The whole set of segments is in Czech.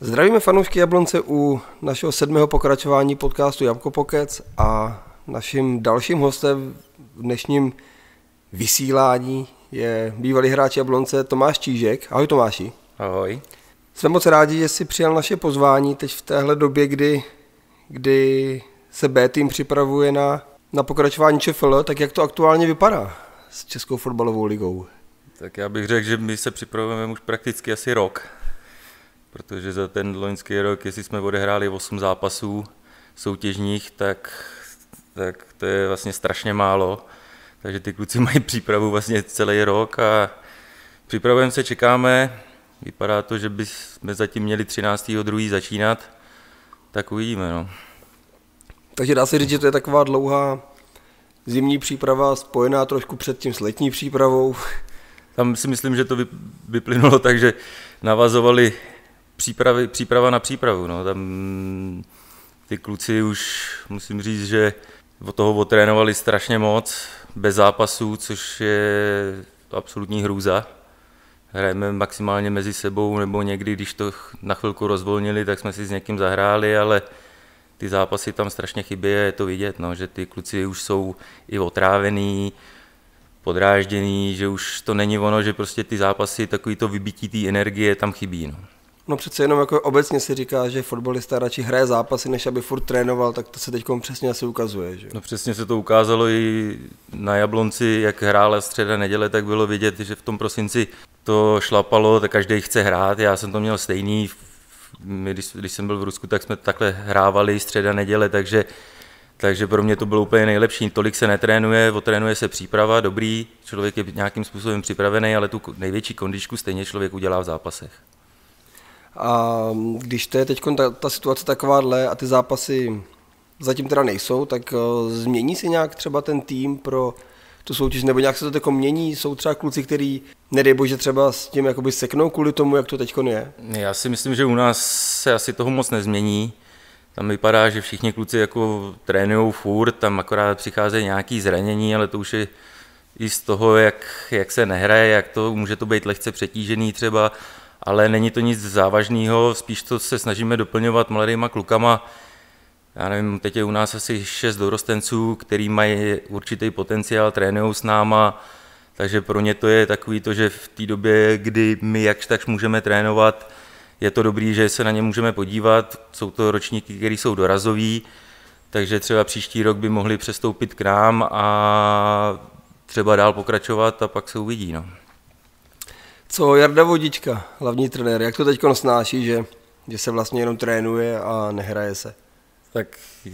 Zdravíme fanoušky Jablonce u našeho 7. pokračování podcastu Jabko Pokec a naším dalším hostem v dnešním vysílání je bývalý hráč Jablonce Tomáš Čížek. Ahoj Tomáši. Ahoj. Jsme moc rádi, že jsi přijal naše pozvání teď v téhle době, kdy se B tým připravuje na pokračování ČFL, tak jak to aktuálně vypadá s Českou fotbalovou ligou? Tak já bych řekl, že my se připravujeme už prakticky asi rok, protože za ten loňský rok, jestli jsme odehráli 8 zápasů soutěžních, tak to je vlastně strašně málo. Takže ty kluci mají přípravu vlastně celý rok a připravujeme se, čekáme. Vypadá to, že bychom zatím měli 13.2. začínat, tak uvidíme. No. Takže dá se říct, že to je taková dlouhá zimní příprava spojená trošku předtím s letní přípravou. Tam si myslím, že to vyplynulo tak, že navazovali příprava na přípravu. No. Tam ty kluci už musím říct, že od toho otrénovali strašně moc, bez zápasů, což je absolutní hrůza. Hrajeme maximálně mezi sebou, nebo někdy, když to na chvilku rozvolnili, tak jsme si s někým zahráli, ale ty zápasy tam strašně chybí a je to vidět, no, že ty kluci už jsou i otrávený, podrážděný, že už to není ono, že prostě ty zápasy, takový to vybití té energie tam chybí. No přece jenom jako obecně se říká, že fotbalista radši hraje zápasy, než aby furt trénoval, tak to se teď přesně asi ukazuje. Že? No přesně se to ukázalo i na Jablonci, jak hrála středa neděle, tak bylo vidět, že v tom prosinci to šlapalo, tak každý chce hrát, já jsem to měl stejný, když jsem byl v Rusku, tak jsme takhle hrávali středa neděle, takže pro mě to bylo úplně nejlepší. Tolik se netrénuje, otrénuje se příprava, dobrý, člověk je nějakým způsobem připravený, ale tu největší kondičku stejně člověk udělá v zápasech. A když to je teď ta situace takováhle a ty zápasy zatím teda nejsou, tak změní se nějak třeba ten tým pro tu soutěž, nebo nějak se to jako mění? Jsou třeba kluci, který, nedej bože, třeba s tím jakoby seknou kvůli tomu, jak to teď je? Já si myslím, že u nás se asi toho moc nezmění. Tam vypadá, že všichni kluci jako trénujou furt, tam akorát přicházejí nějaký zranění, ale to už je i z toho, jak se nehraje, jak to může to být lehce přetížený třeba, ale není to nic závažného, spíš to se snažíme doplňovat mladýma klukama. Já nevím, teď je u nás asi 6 dorostenců, který mají určitý potenciál, trénují s náma, takže pro ně to je takový to, že v té době, kdy my jakž takž můžeme trénovat, je to dobrý, že se na ně můžeme podívat, jsou to ročníky, které jsou dorazoví, takže třeba příští rok by mohli přestoupit k nám a třeba dál pokračovat a pak se uvidí. No. Co Jarda Vodička, hlavní trenér, jak to teď snáší, že se vlastně jenom trénuje a nehraje se? Tak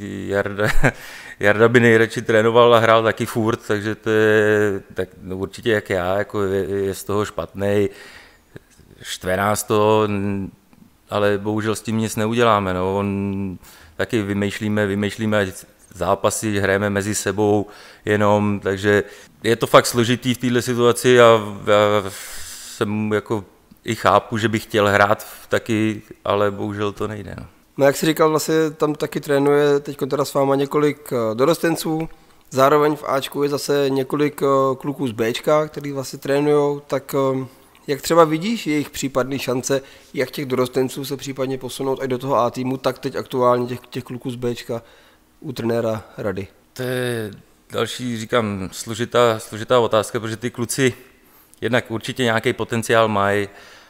Jarda by nejradši trénoval a hrál taky furt, takže to je tak, no určitě jak já, jako je z toho špatnej, štve nás to, ale bohužel s tím nic neuděláme. No. Taky vymýšlíme zápasy, hrajeme mezi sebou jenom, takže je to fakt složitý v této situaci a já jsem jako i chápu, že bych chtěl hrát taky, ale bohužel to nejde. No jak jsi říkal, vlastně tam taky trénuje teď teda s váma několik dorostenců, zároveň v Ačku je zase několik kluků z Bčka, který vlastně trénujou, tak jak třeba vidíš jejich případné šance, jak těch dorostenců se případně posunout i do toho A týmu, tak teď aktuálně těch kluků z Bčka u trenéra Rady? To je další, říkám, složitá otázka, protože ty kluci jednak určitě nějaký potenciál mají,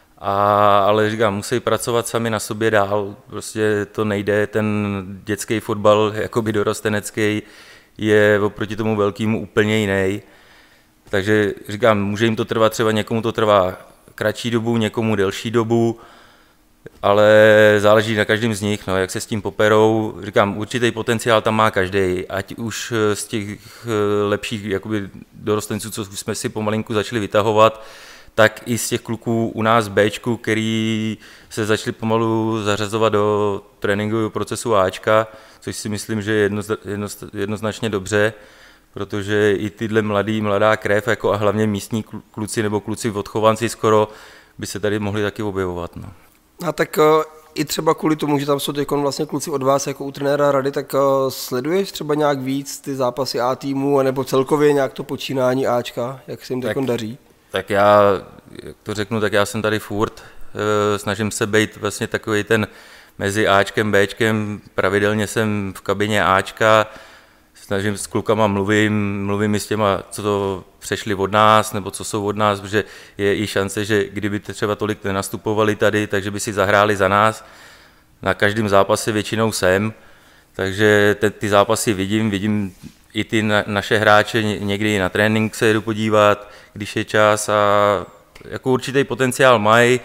ale říkám, musí pracovat sami na sobě dál, prostě to nejde, ten dětský fotbal, jakoby dorostenecký, je oproti tomu velkému úplně jiný. Takže říkám, může jim to trvat, třeba někomu to trvá kratší dobu, někomu delší dobu, ale záleží na každém z nich, no, jak se s tím poperou. Říkám, určitý potenciál tam má každý, ať už z těch lepších jakoby dorostenců, co jsme si pomalinku začali vytahovat, tak i z těch kluků u nás Bčku, který se začali pomalu zařazovat do tréninkového procesu Ačka, což si myslím, že je jednoznačně dobře, protože i tyhle mladá krev, jako a hlavně místní kluci nebo kluci odchovanci skoro, by se tady mohli taky objevovat. No. A tak i třeba kvůli tomu, že tam jsou vlastně kluci od vás jako u trenéra Rady, tak sleduješ třeba nějak víc ty zápasy A týmu, nebo celkově nějak to počínání Ačka, jak se jim daří? Tak já, jak to řeknu, tak já jsem tady furt, snažím se být vlastně takový ten mezi Ačkem, Bčkem, pravidelně jsem v kabině Ačka, snažím s klukama mluvím i s těma, co to přešli od nás, nebo co jsou od nás, protože je i šance, že kdyby třeba tolik nenastupovali tady, takže by si zahráli za nás. Na každém zápase většinou jsem, takže ty zápasy vidím i ty naše hráče, někdy na trénink se jdu podívat, když je čas, a jako určitý potenciál mají,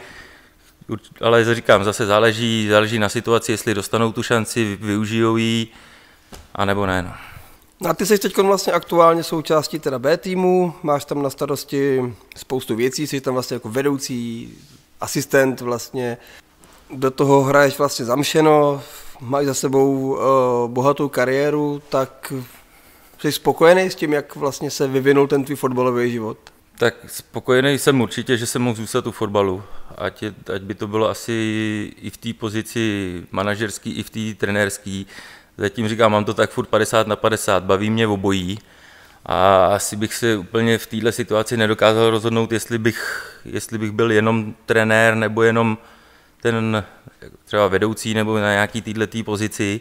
ale říkám, zase záleží na situaci, jestli dostanou tu šanci, využijou ji, anebo ne. No. A ty jsi teď vlastně aktuálně součástí teda B týmu, máš tam na starosti spoustu věcí, jsi tam vlastně jako vedoucí, asistent vlastně, do toho hraješ vlastně zamšeno, máš za sebou bohatou kariéru, tak jsi spokojený s tím, jak vlastně se vyvinul ten tvůj fotbalový život? Tak spokojený jsem určitě, že jsem mohl zůstat u fotbalu, ať by to bylo asi i v té pozici manažerský, i v té trenérský. Zatím říkám, mám to tak furt 50/50, baví mě obojí a asi bych se úplně v této situaci nedokázal rozhodnout, jestli bych byl jenom trenér nebo jenom ten třeba vedoucí nebo na nějaký této pozici.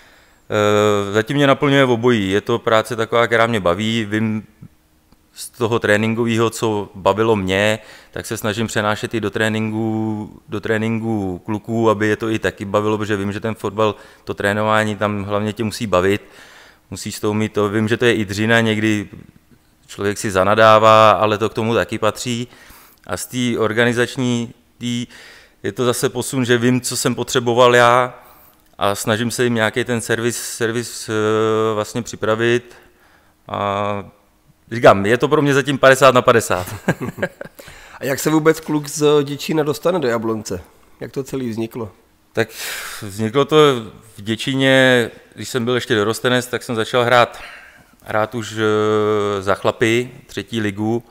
Zatím mě naplňuje obojí, je to práce taková, která mě baví, vím z toho tréninkového, co bavilo mě, tak se snažím přenášet i do tréninku kluků, aby je to i taky bavilo, protože vím, že ten fotbal, to trénování tam hlavně tě musí bavit, musíš to umít, to vím, že to je i dřina, někdy člověk si zanadává, ale to k tomu taky patří. A z té organizační, je to zase posun, že vím, co jsem potřeboval já a snažím se jim nějaký ten servis vlastně připravit a říkám, je to pro mě zatím 50/50. A jak se vůbec kluk z Děčína dostane do Jablonce? Jak to celé vzniklo? Tak vzniklo to v Děčíně, když jsem byl ještě dorostenec, tak jsem začal hrát už za chlapy, 3. ligu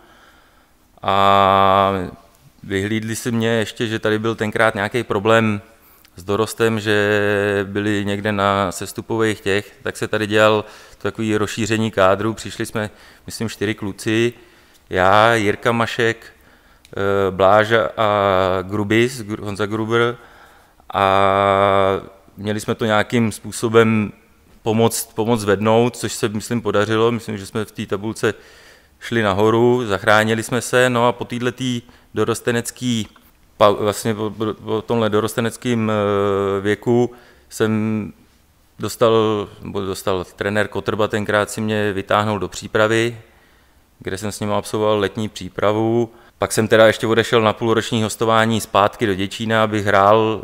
a vyhlídli si mě ještě, že tady byl tenkrát nějaký problém s dorostem, že byli někde na sestupových tak se tady dělal takový rozšíření kádru, přišli jsme, myslím, 4 kluci, já, Jirka Mašek, Bláža a Grubis, Honza Gruber, a měli jsme to nějakým způsobem pomoct vednout, což se, myslím, podařilo, myslím, že jsme v té tabulce šli nahoru, zachránili jsme se, no a po této dorostenecký, vlastně po tomhle dorosteneckém věku jsem dostal trenér Kotrba, tenkrát si mě vytáhnul do přípravy, kde jsem s ním absolvoval letní přípravu. Pak jsem teda ještě odešel na půlroční hostování zpátky do Děčína, abych hrál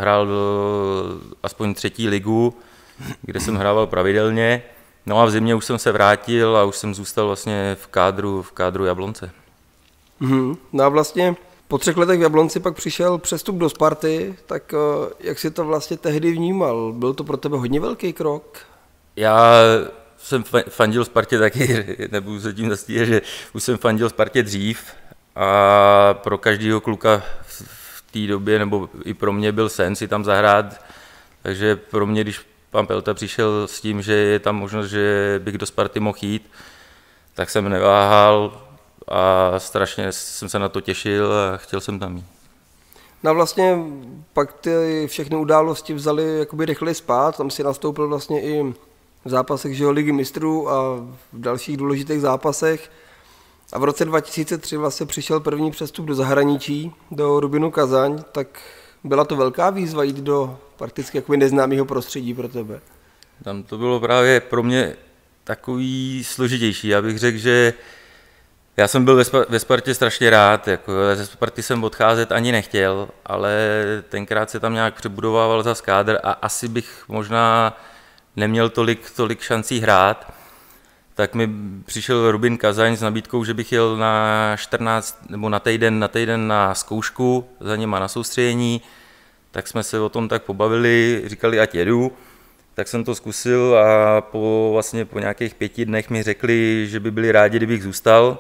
aspoň 3. ligu, kde jsem hrával pravidelně. No a v zimě už jsem se vrátil a už jsem zůstal vlastně v kádru Jablonce. No a vlastně po 3 letech v Jablonci pak přišel přestup do Sparty, tak jak jsi to vlastně tehdy vnímal? Byl to pro tebe hodně velký krok? Já jsem fandil Spartě taky, nebudu se tím zastírat, že už jsem fandil Spartě dřív a pro každého kluka v té době, nebo i pro mě byl sen si tam zahrát, takže pro mě, když pan Pelta přišel s tím, že je tam možnost, že bych do Sparty mohl jít, tak jsem neváhal a strašně jsem se na to těšil a chtěl jsem tam jít. No a vlastně pak ty všechny události vzali jakoby rychle spát, tam si nastoupil vlastně i v zápasech Ligy mistrů a v dalších důležitých zápasech. A v roce 2003 vlastně přišel první přestup do zahraničí, do Rubinu Kazaň, tak byla to velká výzva jít do prakticky jakoby neznámého prostředí pro tebe. Tam to bylo právě pro mě takový složitější. Já bych řekl, že já jsem byl ve Spartě strašně rád, jako ze Sparty jsem odcházet ani nechtěl, ale tenkrát se tam nějak přebudovával zas kádr a asi bych možná neměl tolik šancí hrát. Tak mi přišel Rubin Kazaň s nabídkou, že bych jel na 14 nebo na týden na zkoušku za nima na soustředění, tak jsme se o tom tak pobavili, říkali, ať jedu. Tak jsem to zkusil a po nějakých 5 dnech mi řekli, že by byli rádi, kdybych zůstal.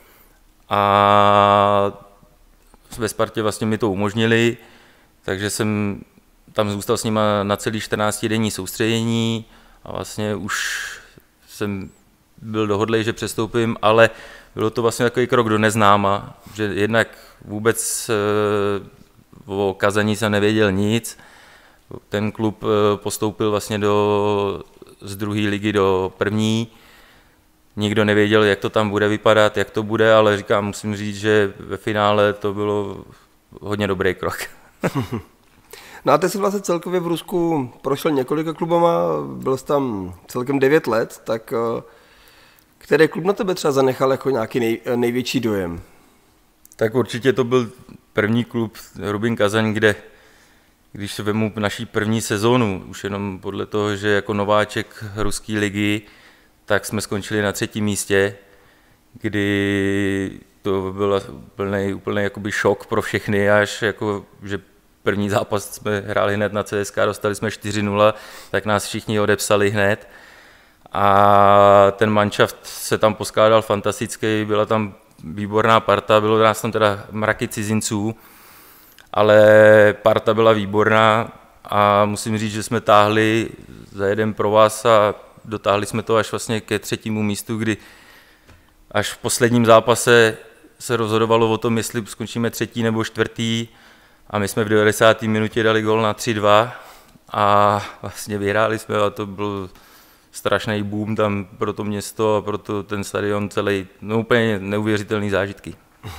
A ve Spartě vlastně mi to umožnili, takže jsem tam zůstal s nima na celý 14denní soustředění a vlastně už jsem byl dohodlej, že přestoupím, ale bylo to vlastně takový krok do neznáma, že jednak vůbec o Kazani jsem nevěděl nic. Ten klub postoupil vlastně z druhé ligy do první. Nikdo nevěděl, jak to tam bude vypadat, jak to bude, ale říkám, musím říct, že ve finále to bylo hodně dobrý krok. No a ty jsi vlastně celkově v Rusku prošel několika klubama, byl jsi tam celkem 9 let, tak který klub na tebe třeba zanechal jako nějaký největší dojem? Tak určitě to byl první klub Rubin Kazaň, kde, když se vemu naší první sezónu, už jenom podle toho, že jako nováček ruské ligy, tak jsme skončili na 3. místě, kdy to byl úplný jakoby šok pro všechny, až jako, že první zápas jsme hráli hned na CSK, dostali jsme 4-0, tak nás všichni odepsali hned. A ten manšaft se tam poskládal fantastický, byla tam výborná parta, bylo nás tam teda mraky cizinců, ale parta byla výborná a musím říct, že jsme táhli za jeden provaz a dotáhli jsme to až vlastně ke 3. místu, kdy až v posledním zápase se rozhodovalo o tom, jestli skončíme 3. nebo 4. a my jsme v 90. minutě dali gól na 3-2 a vlastně vyhráli jsme a to byl strašný boom tam pro to město a pro ten stadion celý, no úplně neuvěřitelný zážitky.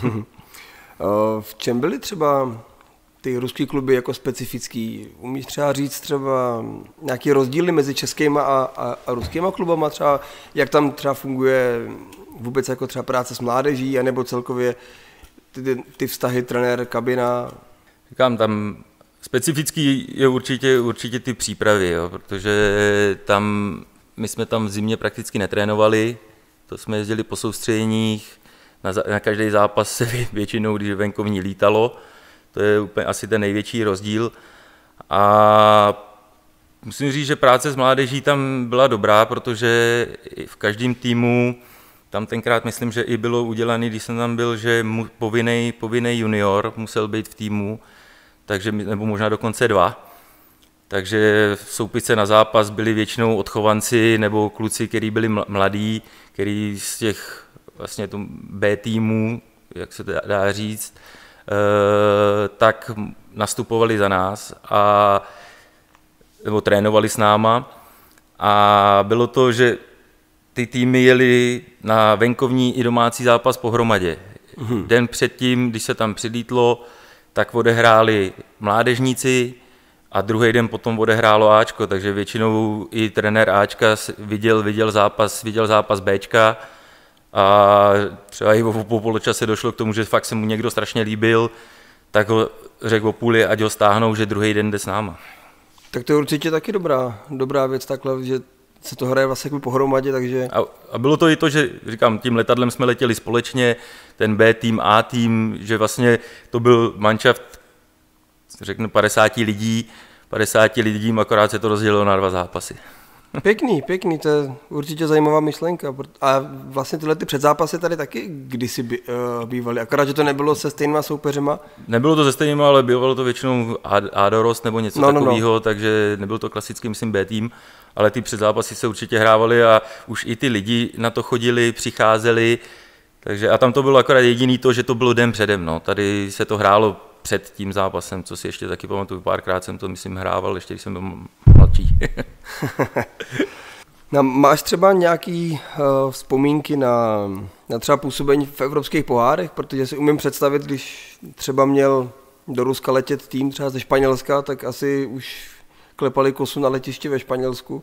V čem byly třeba ty ruský kluby jako specifický? Umíš třeba říct třeba nějaký rozdíly mezi českýma a ruskýma klubama, třeba jak tam třeba funguje vůbec jako třeba práce s mládeží, anebo celkově ty vztahy trenér, kabina? Říkám, tam specifický je určitě ty přípravy, jo, protože my jsme tam v zimě prakticky netrénovali, to jsme jezdili po soustředěních, na každý zápas se většinou, když venkovní lítalo, to je úplně asi ten největší rozdíl. A musím říct, že práce s mládeží tam byla dobrá, protože v každém týmu, tam tenkrát myslím, že i bylo udělané, když jsem tam byl, že povinný junior musel být v týmu, takže, nebo možná dokonce 2. Takže v soupisce na zápas byli většinou odchovanci nebo kluci, kteří byli mladí, kteří z těch vlastně B týmů, jak se dá říct, tak nastupovali za nás nebo trénovali s náma. A bylo to, že ty týmy jeli na venkovní i domácí zápas pohromadě. Den předtím, když se tam přilítlo, tak odehráli mládežníci a druhý den potom odehrálo Ačko, takže většinou i trenér Ačka viděl zápas Bčka a třeba i po poločase došlo k tomu, že fakt se mu někdo strašně líbil, tak ho řekl o půli, ať ho stáhnou, že druhý den jde s náma. Tak to je určitě taky dobrá věc takhle, že se to hraje vlastně pohromadě, takže... A bylo to i to, že říkám, tím letadlem jsme letěli společně, ten B tým, A tým, že vlastně to byl manšaft, řeknu 50 lidí, akorát se to rozdělilo na 2 zápasy. Pěkný, to je určitě zajímavá myšlenka. A vlastně tyhle ty předzápasy tady taky kdysi bývaly, akorát, že to nebylo se stejnýma soupeřema. Nebylo to se stejnýma, ale bývalo to většinou A dorost nebo něco takového, takže nebyl to klasický, myslím, B tým, ale ty předzápasy se určitě hrávaly a už i ty lidi na to chodili, přicházeli, takže a tam to bylo akorát jediný to, že to bylo den předem, no. Tady se to hrálo před tím zápasem, co si ještě taky pamatuju, párkrát jsem to, myslím, hrával, ještě když jsem byl mladší. No, máš třeba nějaký vzpomínky na třeba působení v evropských pohárech, protože si umím představit, když třeba měl do Ruska letět tým třeba ze Španělska, tak asi už klepali kosu na letišti ve Španělsku.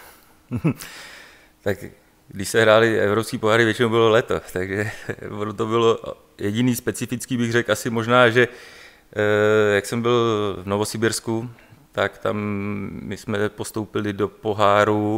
Tak když se hráli evropský poháry, většinou bylo leto, takže to bylo jediný specifický, bych řekl, asi možná, že jak jsem byl v Novosibirsku, tak tam my jsme postoupili do poháru,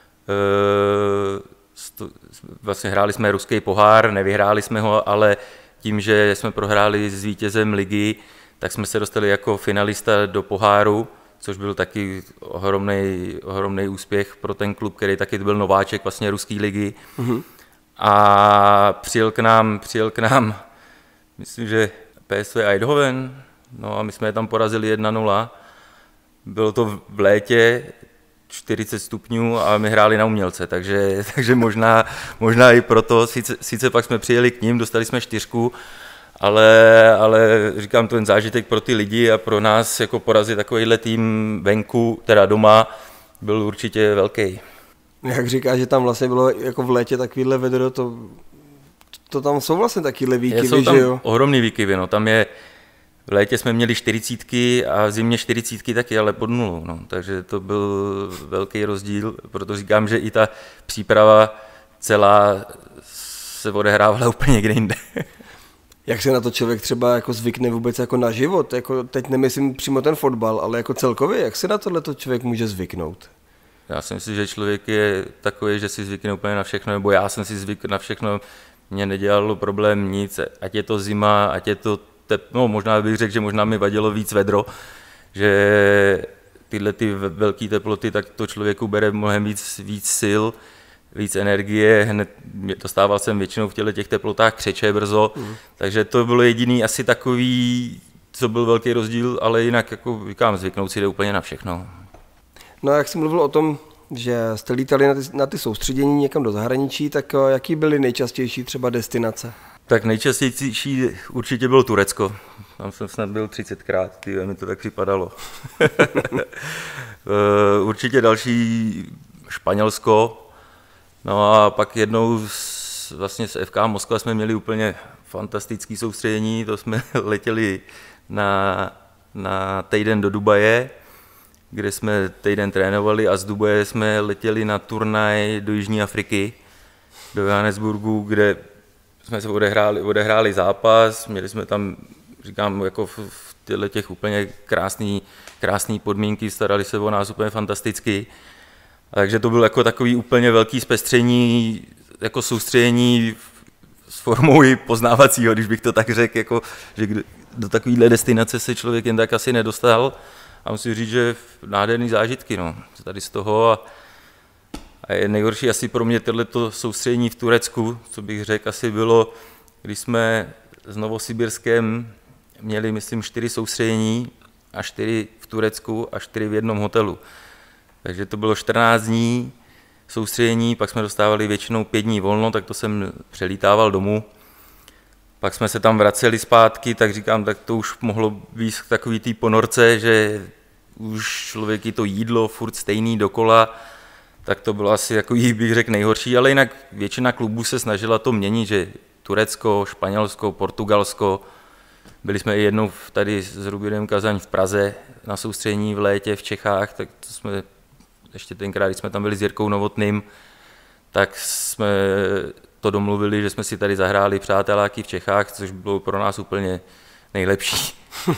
vlastně hráli jsme ruský pohár, nevyhráli jsme ho, ale tím, že jsme prohráli s vítězem ligy, tak jsme se dostali jako finalista do poháru, což byl taky ohromný úspěch pro ten klub, který taky byl nováček vlastně ruské ligy. Mm-hmm. A přijel k nám, myslím, že PSV Eindhoven, no a my jsme je tam porazili 1-0. Bylo to v létě, 40 stupňů a my hráli na umělce, takže možná i proto, sice pak jsme přijeli k ním, dostali jsme 4, ale říkám, ten zážitek pro ty lidi a pro nás jako porazit takovýhle tým venku, teda doma, byl určitě velký. Jak říkáš, že tam vlastně bylo jako v létě takovýhle vedro, to tam jsou vlastně takovýhle výkyvy, jsou tam že jo? ohromný výkyvy, no, tam je, v létě jsme měli 40 a v zimě 40 taky, ale pod nulou, no, takže to byl velký rozdíl, proto říkám, že i ta příprava celá se odehrávala úplně někde jinde. Jak se na to člověk třeba jako zvykne vůbec jako na život, jako teď nemyslím přímo ten fotbal, ale jako celkově, jak se na tohleto člověk může zvyknout? Já si myslím, že člověk je takový, že si zvykne úplně na všechno, nebo já jsem si zvykl na všechno, mě nedělalo problém nic, ať je to zima, ať je to no možná bych řekl, že možná mi vadilo víc vedro, že tyhle ty velké teploty, tak to člověku bere mnohem víc sil, víc energie, hned dostával jsem většinou v těch teplotách křeče brzo, takže to bylo jediný asi takový, co byl velký rozdíl, ale jinak, jako říkám, zvyknout si jde úplně na všechno. No a jak jsi mluvil o tom, že jste lítali na ty soustředění někam do zahraničí, tak jaký byly nejčastější třeba destinace? Tak nejčastější určitě bylo Turecko. Tam jsem snad byl 30krát, mi to tak připadalo. Určitě další Španělsko. No a pak jednou vlastně s FK Moskva jsme měli úplně fantastické soustředění, to jsme letěli na týden do Dubaje, kde jsme týden trénovali a z Dubaje jsme letěli na turnaj do Jižní Afriky, do Johannesburgu, kde jsme se odehráli zápas, měli jsme tam, říkám, jako v těch úplně krásný podmínky, starali se o nás úplně fantasticky. Takže to bylo jako takový úplně velký zpestření, jako soustředění s formou i poznávacího, když bych to tak řekl, jako, že do takovéhle destinace se člověk jen tak asi nedostal. A musím říct, že nádherný zážitky, no, tady z toho a je nejhorší asi pro mě tohleto soustředění v Turecku, co bych řekl, asi bylo, když jsme s Novosibirskem měli, myslím, 4 soustředění a 4 v Turecku a 4 v jednom hotelu. Takže to bylo 14 dní soustředění, pak jsme dostávali většinou 5 dní volno, tak to jsem přelítával domů. Pak jsme se tam vraceli zpátky, tak říkám, tak to už mohlo být takový tý ponorce, že už člověk to jídlo furt stejný dokola, tak to bylo asi takový, bych řekl, nejhorší, ale jinak většina klubů se snažila to měnit, že Turecko, Španělsko, Portugalsko, byli jsme i jednou tady s Rubinem Kazaň v Praze na soustředění v létě v Čechách, tak to jsme ještě tenkrát, když jsme tam byli s Jirkou Novotným, tak jsme to domluvili, že jsme si tady zahráli přáteláky v Čechách, což bylo pro nás úplně nejlepší.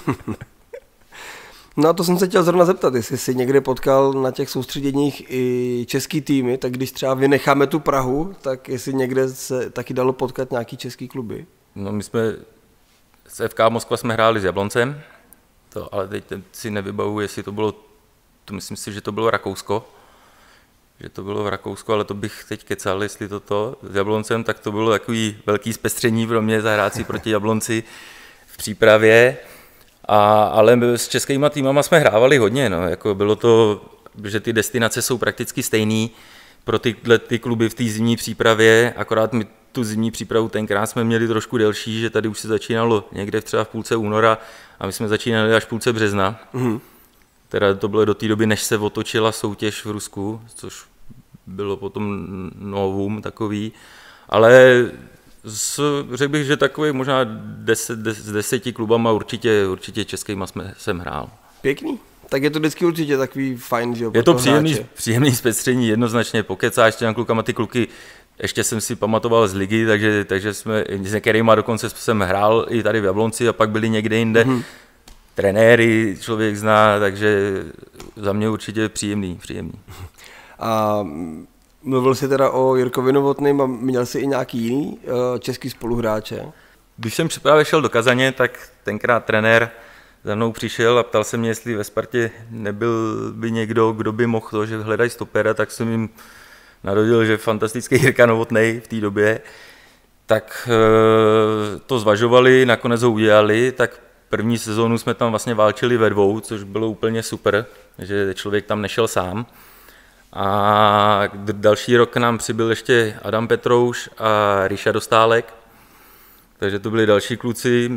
No a to jsem se chtěl zrovna zeptat, jestli jsi někde potkal na těch soustředěních i český týmy, tak když třeba vynecháme tu Prahu, tak jestli někde se taky dalo potkat nějaký český kluby? No my jsme s FK Moskva jsme hráli s Jabloncem, ale teď si nevybavuji, jestli to bylo, to myslím si, že to bylo Rakousko, v Rakousku, ale to bych teď kecal, jestli toto s Jabloncem, tak to bylo takový velký zpestření pro mě zahrát si proti Jablonci v přípravě. Ale s českýma týmama jsme hrávali hodně, no. Jako bylo to, že ty destinace jsou prakticky stejný pro ty kluby v té zimní přípravě, akorát my tu zimní přípravu tenkrát jsme měli trošku delší, že tady už se začínalo někde třeba v půlce února a my jsme začínali až v půlce března. Mm-hmm. Teda to bylo do té doby, než se otočila soutěž v Rusku, což bylo potom novum takový, ale řekl bych, že takový možná s 10 klubama určitě českýma jsem hrál. Pěkný. Tak je to vždycky určitě takový fajn, že jo? Je to příjemný zpestření, jednoznačně pokecáš těm klukama, ty kluky ještě jsem si pamatoval z ligy, takže jsme s některýma dokonce jsem hrál i tady v Jablonci a pak byli někde jinde. Mm-hmm. Trenéry člověk zná, takže za mě určitě příjemný. A mluvil jsi teda o Jirkovi Novotným a měl jsi i nějaký jiný český spoluhráče? Když jsem právě šel do Kazaně, tak tenkrát trenér za mnou přišel a ptal se mě, jestli ve Spartě nebyl by někdo, kdo by mohl to, že hledají stopera, tak jsem jim narodil, že fantastický Jirka Novotný v té době. Tak to zvažovali, nakonec ho udělali, tak první sezónu jsme tam vlastně válčili ve dvou, což bylo úplně super, že člověk tam nešel sám. A další rok k nám přibyl ještě Adam Petrouš a Ríša Dostálek. Takže to byli další kluci.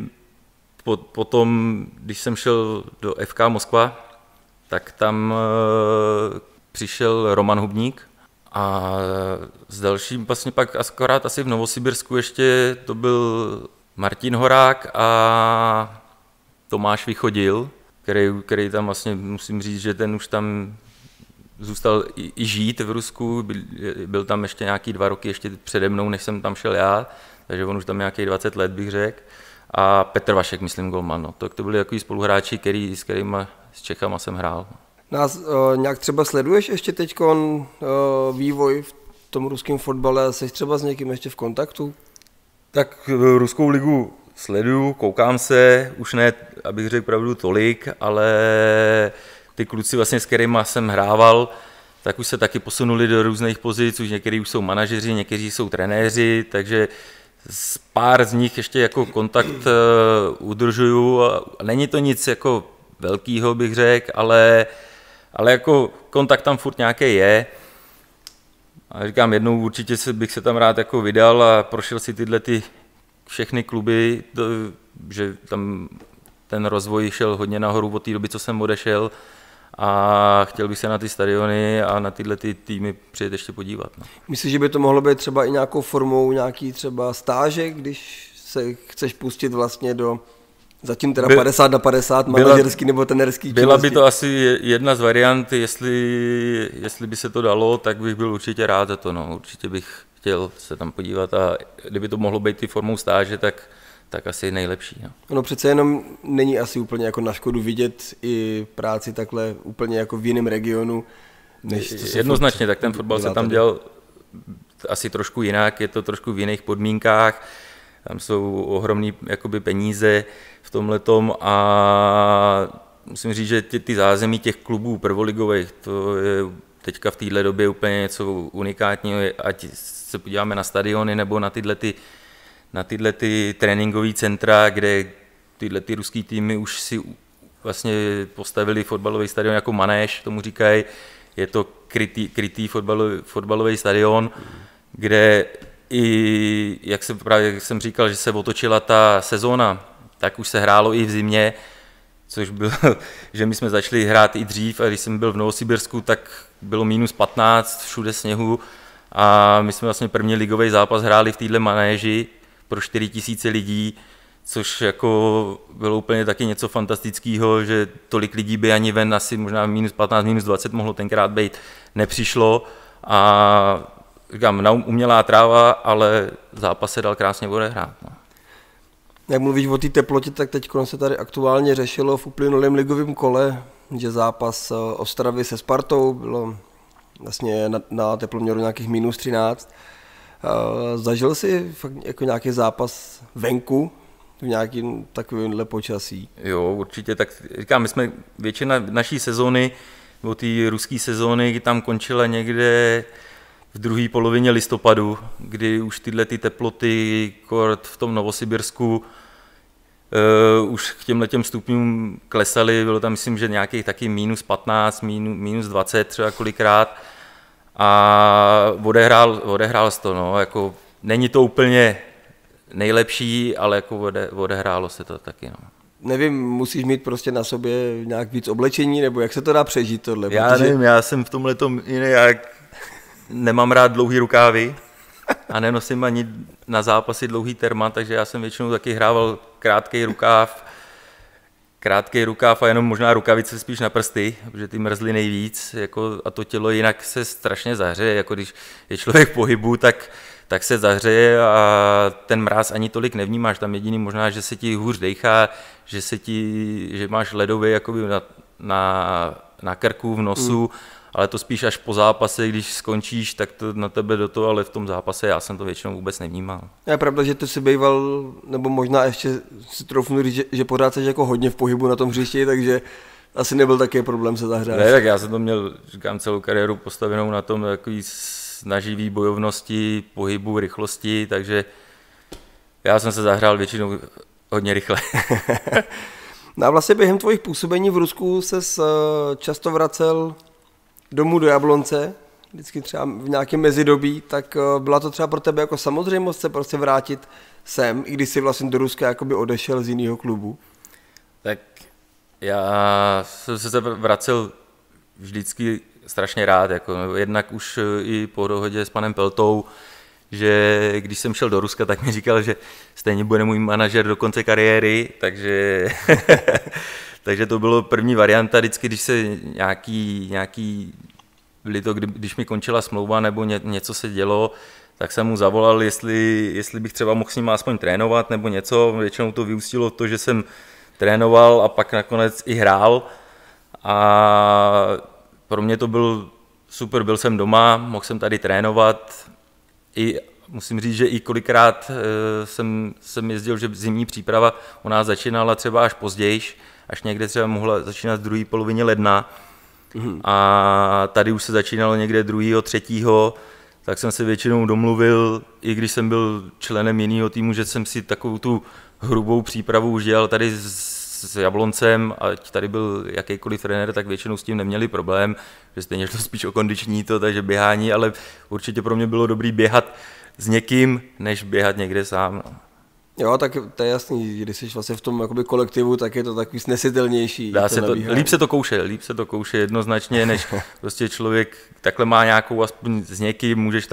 Potom, když jsem šel do FK Moskva, tak tam přišel Roman Hubník a s dalším vlastně pak akorát asi v Novosibirsku ještě to byl Martin Horák a Tomáš Vychodil, který tam vlastně musím říct, že ten už tam zůstal i žít v Rusku, byl tam ještě nějaký 2 roky ještě přede mnou, než jsem tam šel já, takže on už tam nějakých 20 let bych řekl. A Petr Vašek, myslím, golman. No. To byli takový spoluhráči, s kterými s Čechama jsem hrál. Nás nějak třeba sleduješ ještě teď vývoj v tom ruském fotbale? Jsi třeba s někým ještě v kontaktu? Tak ruskou ligu sleduju, koukám se, už ne, abych řekl pravdu tolik, ale ty kluci vlastně, s kterými jsem hrával, tak už se taky posunuli do různých pozic, už někteří už jsou manažeři, někteří jsou trenéři, takže pár z nich ještě jako kontakt udržuju. Není to nic jako velkýho, bych řekl, ale jako kontakt tam furt nějaký je. A říkám, jednou určitě bych se tam rád jako vydal a prošel si tyhle všechny kluby, že tam ten rozvoj šel hodně nahoru od té doby, co jsem odešel. A chtěl bych se na ty stadiony a na tyhle týmy přijet ještě podívat. No. Myslíš, že by to mohlo být třeba i nějakou formou nějaký třeba stáže, když se chceš pustit vlastně do zatím teda 50/50 manažerský nebo trenérský Byla by to asi jedna z variant, jestli by se to dalo, tak bych byl určitě rád za to. No. Určitě bych chtěl se tam podívat a kdyby to mohlo být i formou stáže, tak asi nejlepší. No. Ono přece jenom není asi úplně jako na škodu vidět i práci takhle úplně jako v jiném regionu. Jednoznačně, tak ten fotbal se tam dělal asi trošku jinak, je to trošku v jiných podmínkách, tam jsou ohromné jakoby peníze v tomhletom a musím říct, že ty zázemí těch klubů prvoligových, to je teďka v téhle době úplně něco unikátního, ať se podíváme na stadiony nebo na tyhle tréninkové centra, kde tyhle ruský týmy už si vlastně postavili fotbalový stadion jako manéž, tomu říkají. Je to krytý fotbalový stadion, kde i, jak jsem říkal, že se otočila ta sezóna, tak už se hrálo i v zimě, což bylo, že my jsme začali hrát i dřív a když jsem byl v Novosibirsku, tak bylo -15, všude sněhu a my jsme vlastně první ligový zápas hráli v téhle manéži pro 4 000 lidí, což jako bylo úplně taky něco fantastického, že tolik lidí by ani ven, asi možná -15, -20 mohlo tenkrát být, nepřišlo a říkám, umělá tráva, ale zápas se dal krásně odehrát. No. Jak mluvíš o té teplotě, tak teď se tady aktuálně řešilo v uplynulém ligovém kole, že zápas Ostravy se Spartou bylo vlastně na teploměru nějakých -13. Zažil jsi fakt jako nějaký zápas venku v nějakým takovémhle počasí? Jo, určitě, tak říkám, my jsme většina naší sezóny, nebo té ruské sezóny, tam končila někde v druhé polovině listopadu, kdy už tyhle teploty v tom Novosibirsku už k těmhletěm stupňům klesaly, bylo tam myslím, že nějakých taky -15, -20 třeba kolikrát a odehrál se to, no, jako není to úplně nejlepší, ale jako odehrálo se to taky, no. Nevím, musíš mít prostě na sobě nějak víc oblečení, nebo jak se to dá přežít tohle? Já nevím, já jsem v tomhletom jiný, jak nemám rád dlouhý rukávy a nenosím ani na zápasy dlouhý terma, takže já jsem většinou taky hrával krátký rukáv a jenom možná rukavice spíš na prsty, protože ty mrzly nejvíc jako, a to tělo jinak se strašně zahřeje, jako když je člověk v pohybu, tak se zahřeje a ten mráz ani tolik nevnímáš, tam jediný možná, že se ti hůř dejchá, že máš ledový jakoby na krku, v nosu, ale to spíš až po zápase, když skončíš, tak to na tebe do toho, ale v tom zápase já jsem to většinou vůbec nevnímal. Je pravda, že ty jsi býval, nebo možná ještě si troufnu říct, že pořád jsi jako hodně v pohybu na tom hřišti, takže asi nebyl takový problém se zahrát. Ne, tak já jsem to měl, říkám, celou kariéru postavenou na tom takový snaživý bojovnosti, pohybu, rychlosti, takže já jsem se zahrál většinou hodně rychle. No a vlastně během tvojich působení v Rusku ses často vracel domů do Jablonce, vždycky třeba v nějakém mezidobí, tak byla to třeba pro tebe jako samozřejmost se prostě vrátit sem, i když jsi vlastně do Ruska jakoby odešel z jiného klubu? Tak já jsem se vracel vždycky strašně rád, jako jednak už i po dohodě s panem Peltou, že když jsem šel do Ruska, tak mi říkal, že stejně bude můj manažer do konce kariéry, takže, takže to bylo první varianta, vždycky, když se nějaký byly to, když mi končila smlouva nebo něco se dělo, tak jsem mu zavolal, jestli bych třeba mohl s ním aspoň trénovat nebo něco, většinou to vyústilo v to, že jsem trénoval a pak nakonec i hrál a pro mě to byl super, byl jsem doma, mohl jsem tady trénovat. I musím říct, že i kolikrát jsem jezdil, že zimní příprava u nás začínala třeba až později, až někde třeba mohla začínat v druhé polovině ledna. A tady už se začínalo někde 2., 3., tak jsem se většinou domluvil, i když jsem byl členem jiného týmu, že jsem si takovou tu hrubou přípravu už dělal tady s Jabloncem, ať tady byl jakýkoliv trenér, tak většinou s tím neměli problém, že stejně to spíš o kondiční to, takže běhání, ale určitě pro mě bylo dobrý běhat s někým, než běhat někde sám. No. Jo, tak to je jasný, když jsi vlastně v tom jakoby kolektivu, tak je to takový snesitelnější. Líp se to kouše jednoznačně, než prostě člověk takhle má nějakou aspoň s někým, můžeš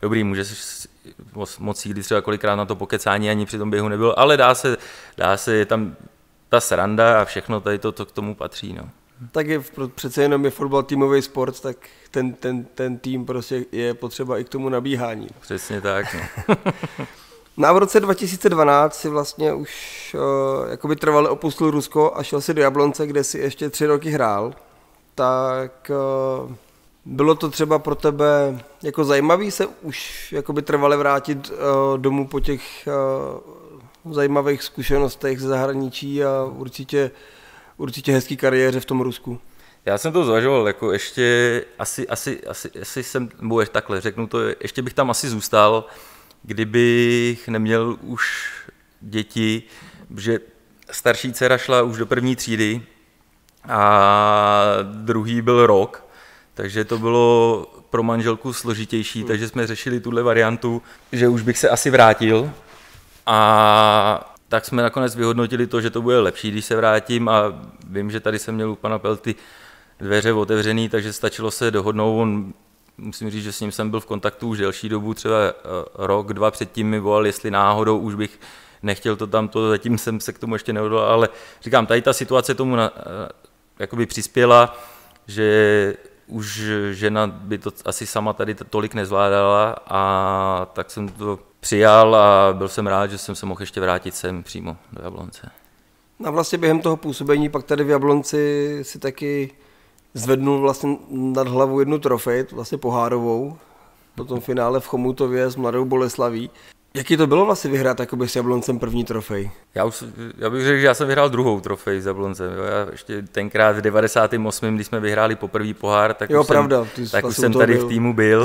moc jít třeba kolikrát na to pokecání, ani při tom běhu nebylo, ale dá se, je tam ta sranda a všechno tady to k tomu patří. No. Tak přece jenom je fotbal týmový sport, tak ten tým prostě je potřeba i k tomu nabíhání. Přesně tak. No. No a v roce 2012 si vlastně už jakoby trvale opustil Rusko a šel si do Jablonce, kde si ještě 3 roky hrál. Tak bylo to třeba pro tebe jako zajímavý se už jakoby trvale vrátit domů po těch zajímavých zkušenostech ze zahraničí a určitě hezký kariéře v tom Rusku? Já jsem to zvažoval, jako ještě asi jsem, nebo takhle řeknu to, ještě bych tam asi zůstal, kdybych neměl už děti, že starší dcera šla už do 1. třídy a druhý byl rok, takže to bylo pro manželku složitější, takže jsme řešili tuhle variantu, že už bych se asi vrátil a tak jsme nakonec vyhodnotili to, že to bude lepší, když se vrátím a vím, že tady jsem měl u pana Pelty dveře otevřený, takže stačilo se dohodnout. Musím říct, že s ním jsem byl v kontaktu už delší dobu, třeba rok, 2 předtím mi volal, jestli náhodou už bych nechtěl to tamto, zatím jsem se k tomu ještě neodolal, ale říkám, tady ta situace tomu jakoby přispěla, že už žena by to asi sama tady tolik nezvládala a tak jsem to přijal a byl jsem rád, že jsem se mohl ještě vrátit sem přímo do Jablonce. A vlastně během toho působení pak tady v Jablonci si taky zvednul vlastně nad hlavu 1 trofej, vlastně pohárovou, po tom finále v Chomutově s Mladou Boleslaví. Jaký to bylo vlastně vyhrát jakoby s Jabloncem 1. trofej? Já bych řekl, že já jsem vyhrál 2. trofej s Jabloncem. Jo. Já ještě tenkrát v 98., když jsme vyhráli poprvý pohár, tak už jsem tady v týmu byl.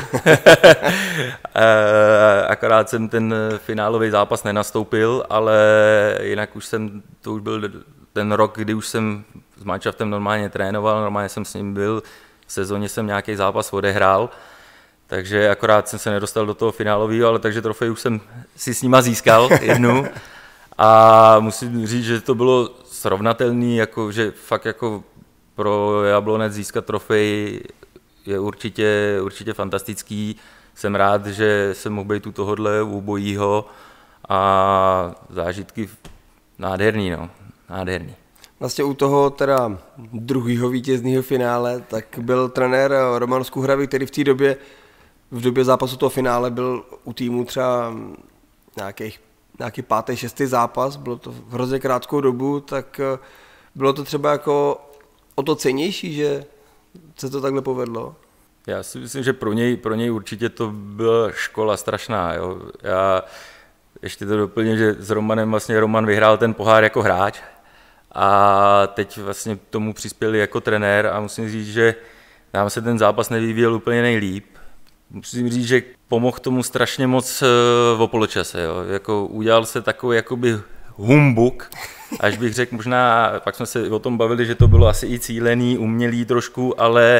Akorát jsem ten finálový zápas nenastoupil, ale jinak to už byl ten rok, kdy už jsem s manšaftem normálně trénoval, normálně jsem s ním byl, v sezóně jsem nějaký zápas odehrál, takže akorát jsem se nedostal do toho finálového, ale takže trofej už jsem si s nima získal 1 a musím říct, že to bylo srovnatelný, jako, že fakt jako pro Jablonec získat trofej je určitě fantastický. Jsem rád, že jsem mohl být u tohohle u obojího a zážitky nádherný, no, nádherný. Vlastně u toho teda 2. vítězného finále, tak byl trenér Roman Skuhravý, který v době zápasu toho finále byl u týmu třeba nějaký 5., 6. zápas, bylo to v hrozně krátkou dobu, tak bylo to třeba jako o to cennější, že se to takhle povedlo? Já si myslím, že pro něj určitě to byla škola strašná. Jo. Já ještě to doplním, že s Romanem vlastně Roman vyhrál ten pohár jako hráč a teď vlastně tomu přispěli jako trenér a musím říct, že nám se ten zápas nevyvíjel úplně nejlíp. Musím říct, že pomohl tomu strašně moc o poločase. Jo. Jako udělal se takový jakoby humbuk, až bych řekl možná, pak jsme se o tom bavili, že to bylo asi i cílený, umělý trošku, ale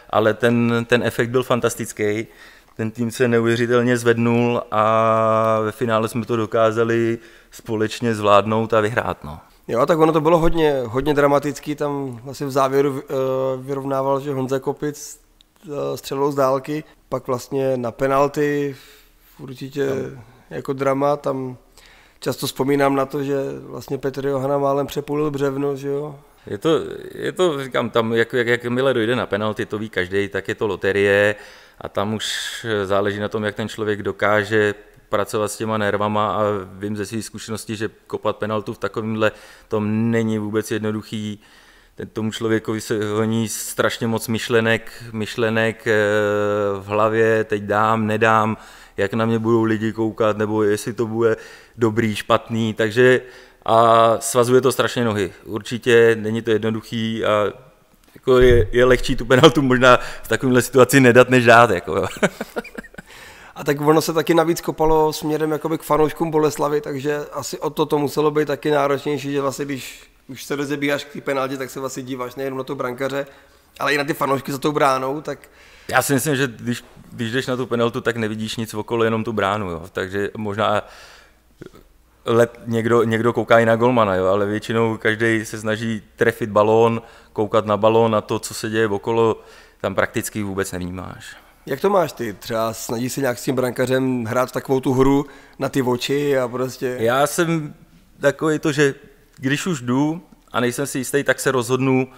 ale ten efekt byl fantastický. Ten tým se neuvěřitelně zvednul a ve finále jsme to dokázali společně zvládnout a vyhrát. No. Jo, tak ono to bylo hodně dramatický, tam vlastně v závěru vyrovnával, že Honza Kopic střelou z dálky, pak vlastně na penalty, určitě jako drama, tam často vzpomínám na to, že vlastně Petr Johana málem přepůlil břevno, že jo. Je to, říkám, tam jakmile dojde na penalty, to ví každý, tak je to loterie a tam už záleží na tom, jak ten člověk dokáže pracovat s těma nervama a vím ze svých zkušeností, že kopat penaltu v takovémhle tom není vůbec jednoduchý. Tomu člověkovi se honí strašně moc myšlenek v hlavě, teď dám, nedám, jak na mě budou lidi koukat, nebo jestli to bude dobrý, špatný, takže a svazuje to strašně nohy. Určitě není to jednoduchý a jako je lehčí tu penaltu možná v takovémhle situaci nedat, než dát. Jako. A tak ono se taky navíc kopalo směrem jakoby k fanouškům Boleslavy, takže asi o to muselo být taky náročnější, že vlastně když už se rozebíháš k té penaltě, tak se vlastně díváš nejenom na tu brankaře, ale i na ty fanoušky za tou bránou, tak... Já si myslím, že když jdeš na tu penaltu, tak nevidíš nic okolo, jenom tu bránu, jo. Takže možná někdo kouká i na golmana, jo, ale většinou každý se snaží trefit balón, koukat na balón, na to, co se děje okolo, tam prakticky vůbec nevnímáš. Jak to máš ty? Třeba snažíš se nějak s tím brankařem hrát takovou tu hru na ty oči a prostě... Já jsem takový to, že když už jdu a nejsem si jistý, tak se rozhodnu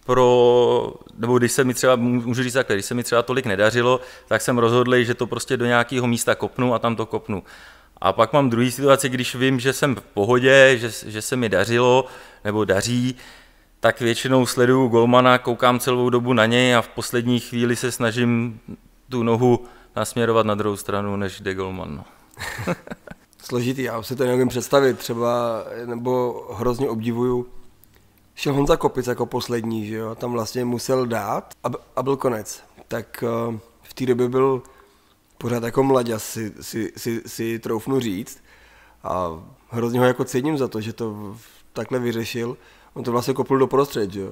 nebo když se mi třeba, můžu říct takhle, když se mi třeba tolik nedařilo, tak jsem rozhodlý, že to prostě do nějakého místa kopnu a tam to kopnu. A pak mám druhý situaci, když vím, že jsem v pohodě, že se mi dařilo nebo daří, tak většinou sleduju golmana, koukám celou dobu na něj a v poslední chvíli se snažím tu nohu nasměrovat na druhou stranu, než jde golman. No. Složitý, já si to nevím představit, třeba, nebo hrozně obdivuju, šel Honza Kopic jako poslední, že jo, tam vlastně musel dát a byl konec. Tak v té době byl pořád jako mladěs, si troufnu říct a hrozně ho jako cením za to, že to takhle vyřešil. On to vlastně kopl do prostřed, že jo.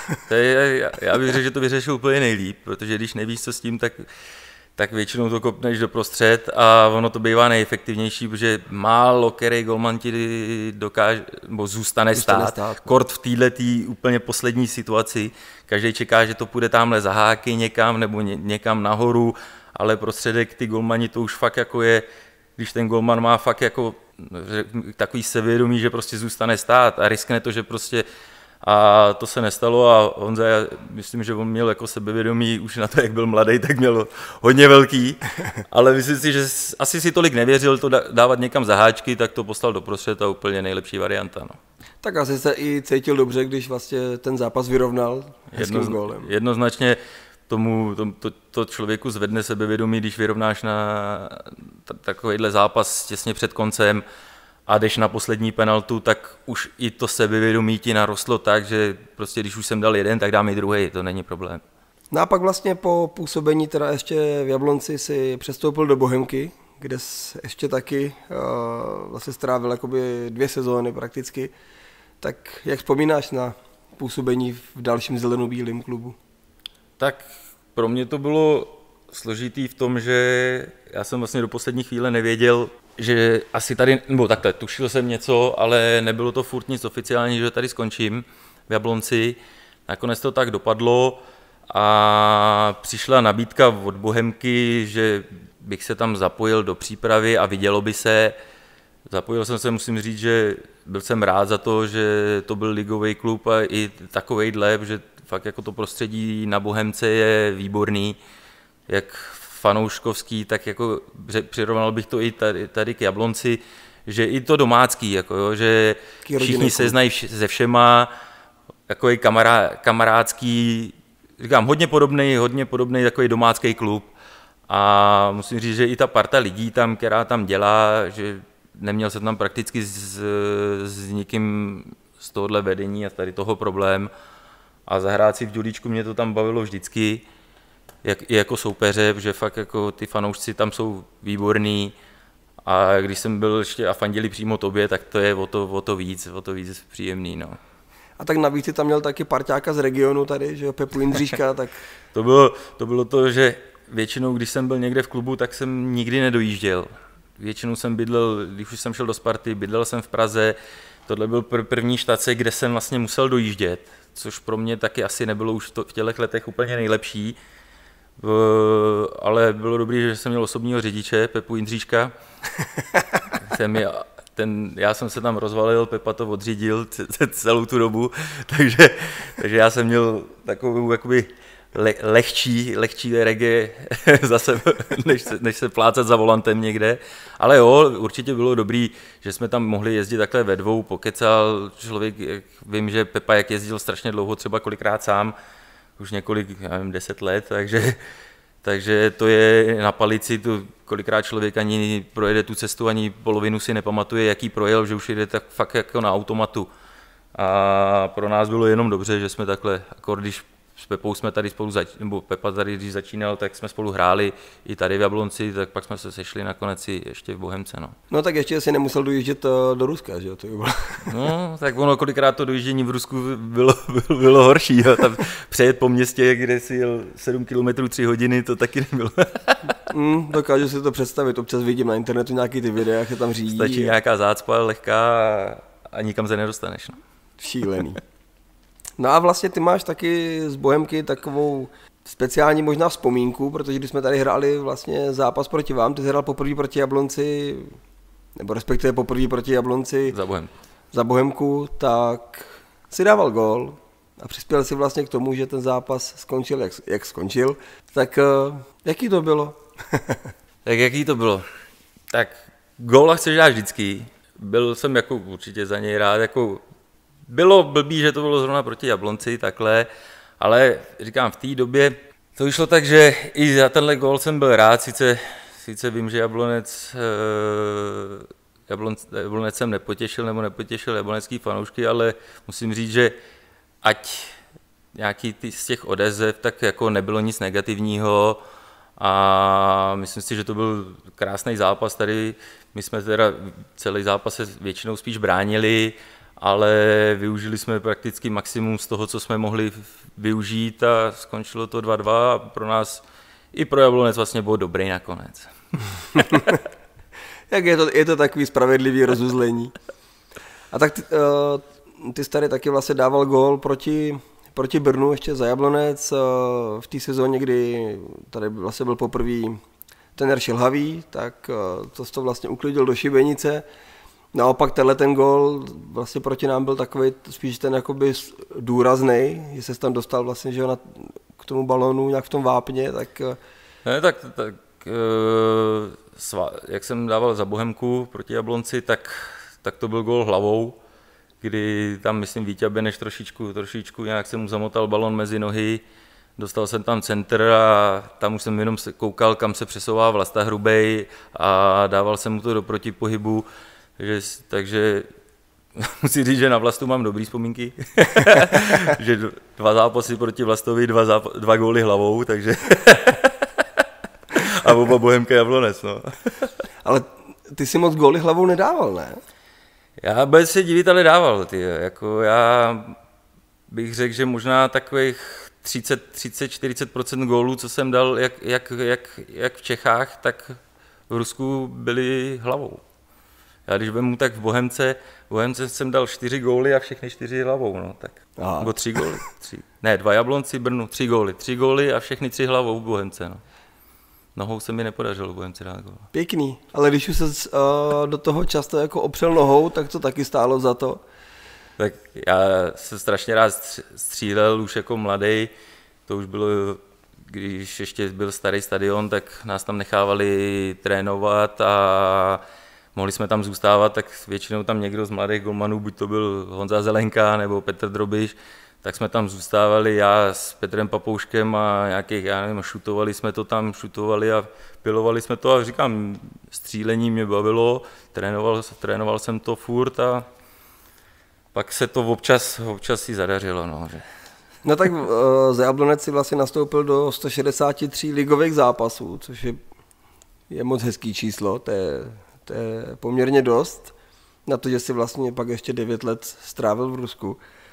Já bych řekl, že to vyřešil úplně nejlíp, protože když nevíš, co s tím, tak většinou to kopneš do prostřed a ono to bývá nejefektivnější, protože málo který golman ti dokáže, nebo zůstane stát. Kort v této úplně poslední situaci. Každý čeká, že to půjde tamhle za háky někam nebo někam nahoru, ale prostředek ty golmani to už fakt jako je, když ten golman má fakt jako takový sebevědomí, že prostě zůstane stát a riskne to, že prostě a to se nestalo a Honza, já myslím, že on měl jako sebevědomí už na to, jak byl mladý, tak měl hodně velký, ale myslím si, že asi si tolik nevěřil to dávat někam za háčky, tak to poslal do prostřed a úplně nejlepší varianta. No. Tak asi se i cítil dobře, když vlastně ten zápas vyrovnal hezkým gólem. Jednoznačně to člověku zvedne sebevědomí, když vyrovnáš na takovýhle zápas těsně před koncem a jdeš na poslední penaltu, tak už i to sebevědomí ti narostlo tak, že prostě když už jsem dal jeden, tak dám i druhý, to není problém. No a pak vlastně po působení teda ještě v Jablonci si přestoupil do Bohemky, kde ještě taky vlastně strávil jakoby 2 sezóny prakticky. Tak jak vzpomínáš na působení v dalším zelenobílém klubu? Tak pro mě to bylo složitý v tom, že já jsem vlastně do poslední chvíle nevěděl, že asi tady, nebo takhle, tušil jsem něco, ale nebylo to furt nic oficiální, že tady skončím v Jablonci. Nakonec to tak dopadlo a přišla nabídka od Bohemky, že bych se tam zapojil do přípravy a vidělo by se. Zapojil jsem se, musím říct, že byl jsem rád za to, že to byl ligový klub a i takovejhle, že fakt jako to prostředí na Bohemce je výborný, jak fanouškovský, tak jako přirovnal bych to i tady k Jablonci, že i to domácký, jako jo, že všichni se znají se všema, jako i kamarádský, říkám, hodně podobný takový domácký klub a musím říct, že i ta parta lidí tam, která tam dělá, že neměl jsem tam prakticky s nikým z tohohle vedení a tady toho problém a zahrát si v Dělíčku mě to tam bavilo vždycky, i jako soupeře, že fakt jako ty fanoušci tam jsou výborní a když jsem byl ještě a fandili přímo tobě, tak to je o to víc příjemný. No. A tak navíc si tam měl taky parťáka z regionu tady, že jo, Pepu Jindříška, tak... To bylo to, že většinou, když jsem byl někde v klubu, tak jsem nikdy nedojížděl. Většinou jsem bydlel, když už jsem šel do Sparty, bydlel jsem v Praze. Tohle byl první štace, kde jsem vlastně musel dojíždět, což pro mě taky asi nebylo už v těchto letech úplně nejlepší. Ale bylo dobré, že jsem měl osobního řidiče, Pepu Jindříška. Já jsem se tam rozvalil, Pepa to odřídil celou tu dobu, takže já jsem měl takovou jakoby lehčí reggae zase, než se plácat za volantem někde. Ale jo, určitě bylo dobrý, že jsme tam mohli jezdit takhle ve dvou, pokecal člověk, vím, že Pepa jak jezdil strašně dlouho, třeba kolikrát sám, už několik, já nevím, 10 let, takže to je na palici, to kolikrát člověk ani projede tu cestu, ani polovinu si nepamatuje, jaký projel, že už jde tak fakt jako na automatu. A pro nás bylo jenom dobře, že jsme takhle, když s Pepou jsme tady spolu, nebo Pepa tady, když začínal, tak jsme spolu hráli i tady v Jablonci, tak pak jsme se sešli nakonec i ještě v Bohemce. No tak ještě si nemusel dojíždět do Ruska, že jo? No, tak ono kolikrát to dojíždění v Rusku bylo horší. Jo? Tam přejet po městě, kde si jel 7 km 3 hodiny, to taky nebylo. Dokážu si to představit, občas vidím na internetu nějaký ty videa, jak se tam řídí. Stačí nějaká zácpa lehká a nikam se nedostaneš. No. Šílený. No a vlastně ty máš taky z Bohemky takovou speciální možná vzpomínku, protože když jsme tady hráli vlastně zápas proti vám, ty jsi hrál poprvé proti Jablonci, nebo respektive poprvé proti Jablonci za Bohemku, tak si dával gól a přispěl si vlastně k tomu, že ten zápas skončil, jak skončil. Tak jaký to bylo? Tak jaký to bylo? Tak góla chceš dát vždycky. Byl jsem jako určitě za něj rád, jako bylo blbý, že to bylo zrovna proti Jablonci, takhle, ale říkám, v té době to vyšlo tak, že i za tenhle gól jsem byl rád, sice vím, že Jablonec jsem nepotěšil jablonecký fanoušky, ale musím říct, že ať nějaký z těch odezev, tak jako nebylo nic negativního a myslím si, že to byl krásný zápas tady. My jsme teda celý zápas se většinou spíš bránili, ale využili jsme prakticky maximum z toho, co jsme mohli využít a skončilo to 2-2 a pro nás i pro Jablonec vlastně bylo dobrý nakonec. Jak je to takový spravedlivý rozuzlení. A tak ty jsi tady taky vlastně dával gól proti Brnu ještě za Jablonec v té sezóně, kdy tady vlastně byl poprvé trenér Šilhavý, tak to vlastně uklidil do šibenice. Naopak ten gól vlastně proti nám byl takový spíš ten jakoby důraznej, že se tam dostal vlastně že k tomu balónu nějak v tom vápně, tak... Ne, tak jak jsem dával za Bohemku proti Jablonci, tak to byl gól hlavou, kdy tam myslím Víťa Beneš trošičku nějak jsem mu zamotal balón mezi nohy, dostal jsem tam centr a tam už jsem jenom koukal, kam se přesouvá Vlasta Hrubej a dával jsem mu to do protipohybu. Takže musím říct, že na Vlastu mám dobrý vzpomínky, že 2 zápasy proti Vlastovi, 2 góly hlavou, takže a oba Bohemka Jablonec, no. Ale ty si moc góly hlavou nedával, ne? Já bez se divit, ale dával, jako já bych řekl, že možná takových 30-40% gólů, co jsem dal, jak v Čechách, tak v Rusku byly hlavou. Já když vemu, tak v Bohemce jsem dal 4 góly a všechny 4 hlavou, no tak. Nebo 3 góly. 2 Jablonci, Brnu, 3 góly. 3 góly a všechny 3 hlavou v Bohemce, no. Nohou se mi nepodařilo v Bohemce dát gól. Pěkný, ale když už se do toho často jako opřel nohou, tak to taky stálo za to. Tak já jsem strašně rád střílel už jako mladý, to už bylo, když ještě byl starý stadion, tak nás tam nechávali trénovat a mohli jsme tam zůstávat, tak většinou tam někdo z mladých golmanů, buď to byl Honza Zelenka nebo Petr Drobiš, tak jsme tam zůstávali, já s Petrem Papouškem a nějakých, já nevím, šutovali a pilovali jsme to a říkám, střílení mě bavilo, trénoval jsem to furt a pak se to občas si zadařilo. No tak za Jablonec si vlastně nastoupil do 163 ligových zápasů, což je moc hezký číslo, to je poměrně dost, na to, že si vlastně pak ještě 9 let strávil v Rusku.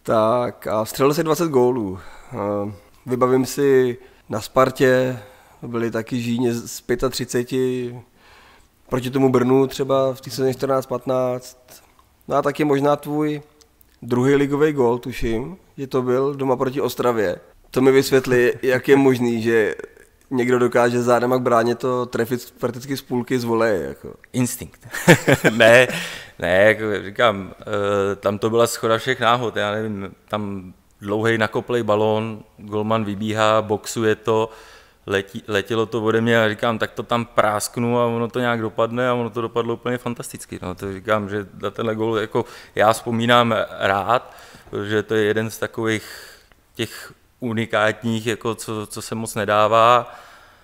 Tak a střelil si 20 gólů. Vybavím si na Spartě, byli taky Žíně z 35, proti tomu Brnu třeba v té sezóně 14-15. No a taky možná tvůj druhý ligový gól, tuším, že to byl doma proti Ostravě. To mi vysvětli, jak je možný, že někdo dokáže zádem a k bráně to trefit prakticky z půlky z voleje. Jako. Instinkt. ne, jako říkám, tam to byla shoda všech náhod, já nevím, tam dlouhej nakoplej balón, golman vybíhá, boxuje to, letělo to ode mě a říkám, tak to tam prásknu a ono to nějak dopadne a ono to dopadlo úplně fantasticky. No, to říkám, že na tenhle gól jako já vzpomínám rád, protože to je jeden z takových těch unikátních, jako co se moc nedává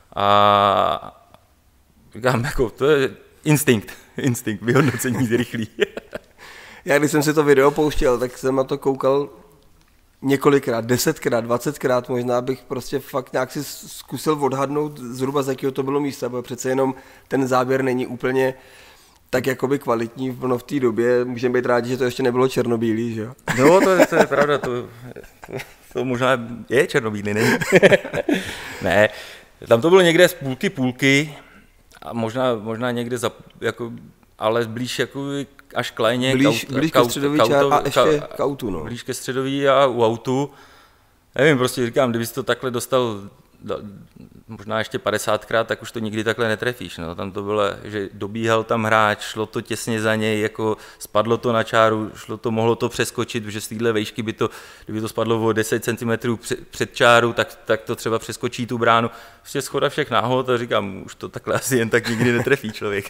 a říkám, jako to je instinkt, vyhodnocení rychlý. Já když jsem si to video pouštěl, tak jsem na to koukal několikrát, 10krát, 20krát, možná bych prostě fakt nějak si zkusil odhadnout zhruba z jakého to bylo místa, protože přece jenom ten záběr není úplně tak jakoby kvalitní v té době, můžeme být rádi, že to ještě nebylo černobílý, že jo? No, to je pravda, to možná je černobílý, ne? Ne, tam to bylo někde z půlky a možná někde jako, ale blíž jako až k lajně, blíž ke středový čár a ještě k autu, no. Blíž ke středový a u autu. Nevím, prostě říkám, kdybys to takhle dostal možná ještě 50krát, tak už to nikdy takhle netrefíš. No. Tam to bylo, že dobíhal tam hráč, šlo to těsně za něj, jako spadlo to na čáru, mohlo to přeskočit, protože z téhle vejšky kdyby to spadlo o 10 cm před čáru, tak to třeba přeskočí tu bránu. Prostě shoda všech náhod a říkám, už to takhle asi jen tak nikdy netrefí člověk.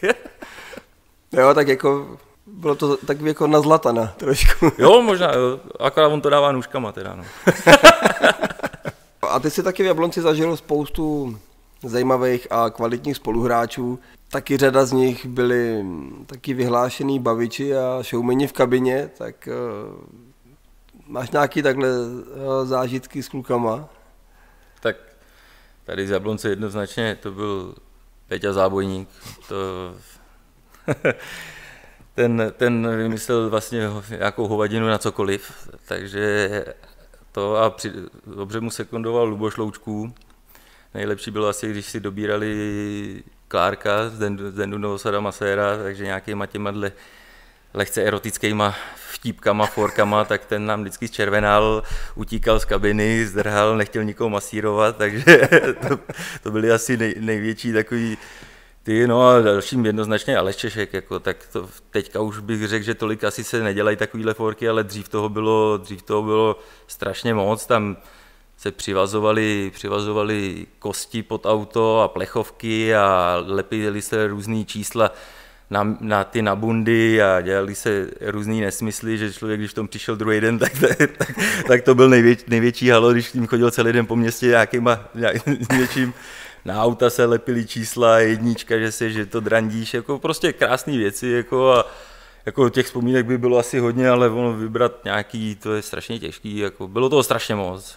Jo, tak jako bylo to tak jako na Zlatana trošku. Jo, možná, jo. Akorát on to dává nůžkama teda, no. A ty si taky v Jablonci zažil spoustu zajímavých a kvalitních spoluhráčů. Taky řada z nich byli taky vyhlášený baviči a showmeni v kabině, tak máš nějaký takhle zážitky s klukama? Tak tady z Jablonce jednoznačně to byl Peťa Zábojník. Ten vymyslel vlastně nějakou hovadinu na cokoliv, takže to a dobře mu sekundoval Luboš Loučků. Nejlepší bylo asi, když si dobírali Klárka z Dendu Novosada Maséra, takže nějakýma těma lehce erotickýma vtípkama, forkama, tak ten nám vždycky zčervenal, utíkal z kabiny, zdrhal, nechtěl nikoho masírovat, takže to byly asi největší takový no a dalším jednoznačně Aleš Češek, jako, tak to teďka už bych řekl, že tolik asi se nedělají takovýhle forky, ale dřív toho bylo strašně moc, tam se přivazovaly kosti pod auto a plechovky a lepily se různý čísla na bundy a dělali se různý nesmysly, že člověk, když v tom přišel druhý den, tak to byl největší halo, když tím chodil celý den po městě něčím. Na auta se lepily čísla, jednička, že to drandíš, jako prostě krásné věci, jako a jako těch vzpomínek by bylo asi hodně, ale ono vybrat nějaký, to je strašně těžký, jako bylo toho strašně moc.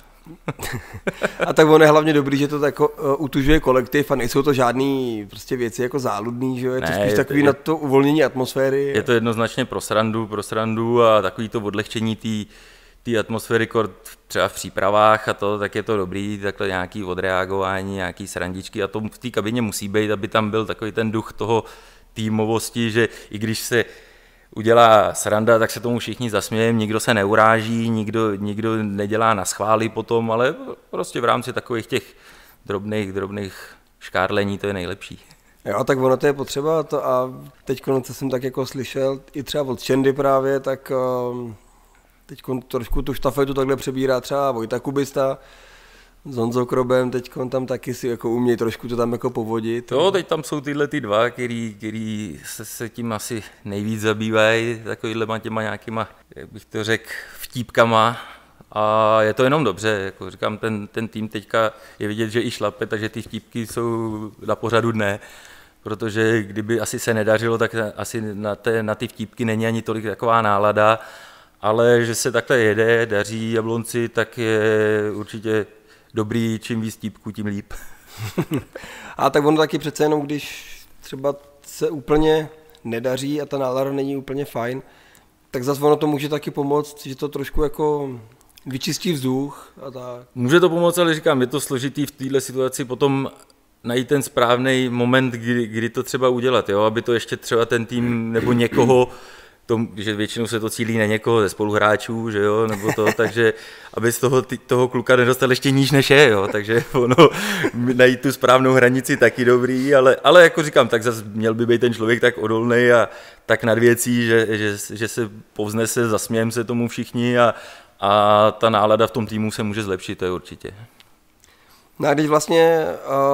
A tak ono je hlavně dobrý, že to tak utužuje kolektiv a nejsou to žádný prostě věci jako záludný, že jo, je to spíš takový na to uvolnění atmosféry. Je to jednoznačně pro srandu a takový to odlehčení té atmosféry, třeba v přípravách a to, tak je to dobrý, takhle nějaký odreagování, nějaký srandičky a to v té kabině musí být, aby tam byl takový ten duch toho týmovosti, že i když se udělá sranda, tak se tomu všichni zasmějeme, nikdo se neuráží, nikdo nedělá na schvály potom, ale prostě v rámci takových těch drobných škárlení to je nejlepší. Jo, tak ono to je potřeba to a teď, co jsem tak jako slyšel, i třeba od Čendy právě, tak teď trošku tu štafetu takhle přebírá třeba Vojta Kubista s Honzou Krobem, teď tam taky si jako umějí trošku to tam jako povodit. Jo, teď tam jsou tyhle ty dva, který se tím asi nejvíc zabývají, takovýhlema těma nějakýma, jak bych to řekl, vtípkama a je to jenom dobře, jako říkám, ten tým teďka je vidět, že i šlape, takže ty vtípky jsou na pořadu dne, protože kdyby asi se nedařilo, tak asi na ty vtípky není ani tolik taková nálada, ale že se takhle jede, daří Jablonci, tak je určitě dobrý, čím víc típků, tím líp. A tak ono taky přece jenom, když třeba se úplně nedaří a ta nálada není úplně fajn, tak zase ono to může taky pomoct, že to trošku jako vyčistí vzduch a tak. Může to pomoct, ale říkám, je to složitý v této situaci potom najít ten správný moment, kdy to třeba udělat, jo? Aby to ještě třeba ten tým nebo někoho, že většinou se to cílí na někoho ze spoluhráčů, že jo, nebo to, takže aby z toho kluka nedostal ještě níž než je, jo, takže ono, najít tu správnou hranici taky dobrý, ale jako říkám, tak zase měl by být ten člověk tak odolný a tak nad věcí, že se povznese, zasmějem se tomu všichni a ta nálada v tom týmu se může zlepšit, to je určitě. No a když vlastně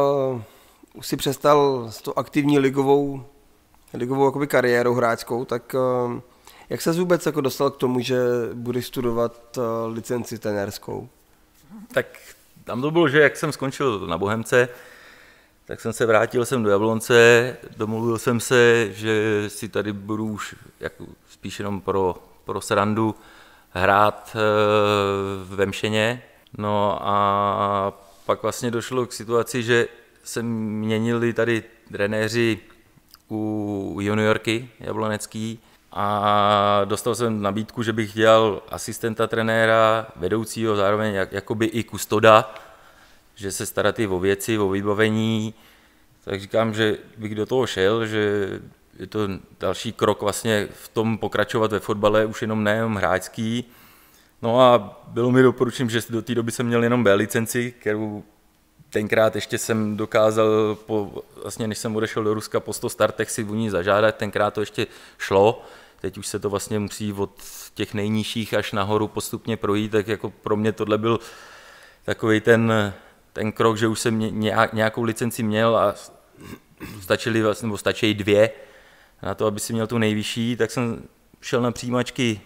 už si přestal s tou aktivní ligovou jakoby kariérou hráčskou, tak jak se vůbec jako dostal k tomu, že budeš studovat licenci trenérskou? Tak tam to bylo, že jak jsem skončil na Bohemce, tak jsem se vrátil do Jablonce, domluvil jsem se, že si tady budu už jako spíš jenom pro srandu hrát v Mšeně. No a pak vlastně došlo k situaci, že se měnili tady trenéři u juniorky jablonecký a dostal jsem nabídku, že bych dělal asistenta trenéra, vedoucího, zároveň jakoby i kustoda, že se starat i o věci, o vybavení. Tak říkám, že bych do toho šel, že je to další krok vlastně v tom pokračovat ve fotbale, už jenom nejenom hráčský. No a bylo mi doporučeno, že do té doby jsem měl jenom B licenci, kterou tenkrát ještě jsem dokázal, vlastně než jsem odešel do Ruska po 100 startech si u ní zažádat, tenkrát to ještě šlo, teď už se to vlastně musí od těch nejnižších až nahoru postupně projít, tak jako pro mě tohle byl takový ten krok, že už jsem nějakou licenci měl a stačí 2 na to, aby si měl tu nejvyšší, tak jsem šel na přijímačky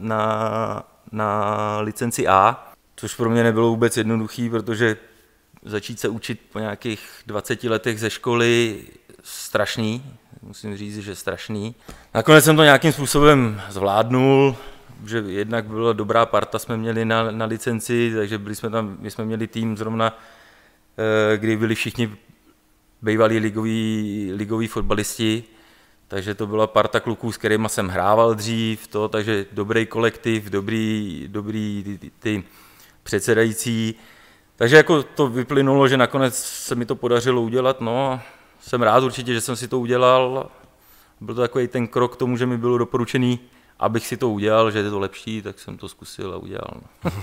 na licenci A, což pro mě nebylo vůbec jednoduchý, protože začít se učit po nějakých 20 letech ze školy strašný, musím říct, že strašný. Nakonec jsem to nějakým způsobem zvládnul, že jednak byla dobrá parta, jsme měli na licenci, takže my jsme měli tým zrovna, kdy byli všichni bývalí ligoví fotbalisti, takže to byla parta kluků, s kterými jsem hrával dřív, takže dobrý kolektiv, dobrý ty předsedající. Takže jako to vyplynulo, že nakonec se mi to podařilo udělat, no jsem rád určitě, že jsem si to udělal. Byl to takový ten krok k tomu, že mi bylo doporučený, abych si to udělal, že je to lepší, tak jsem to zkusil a udělal.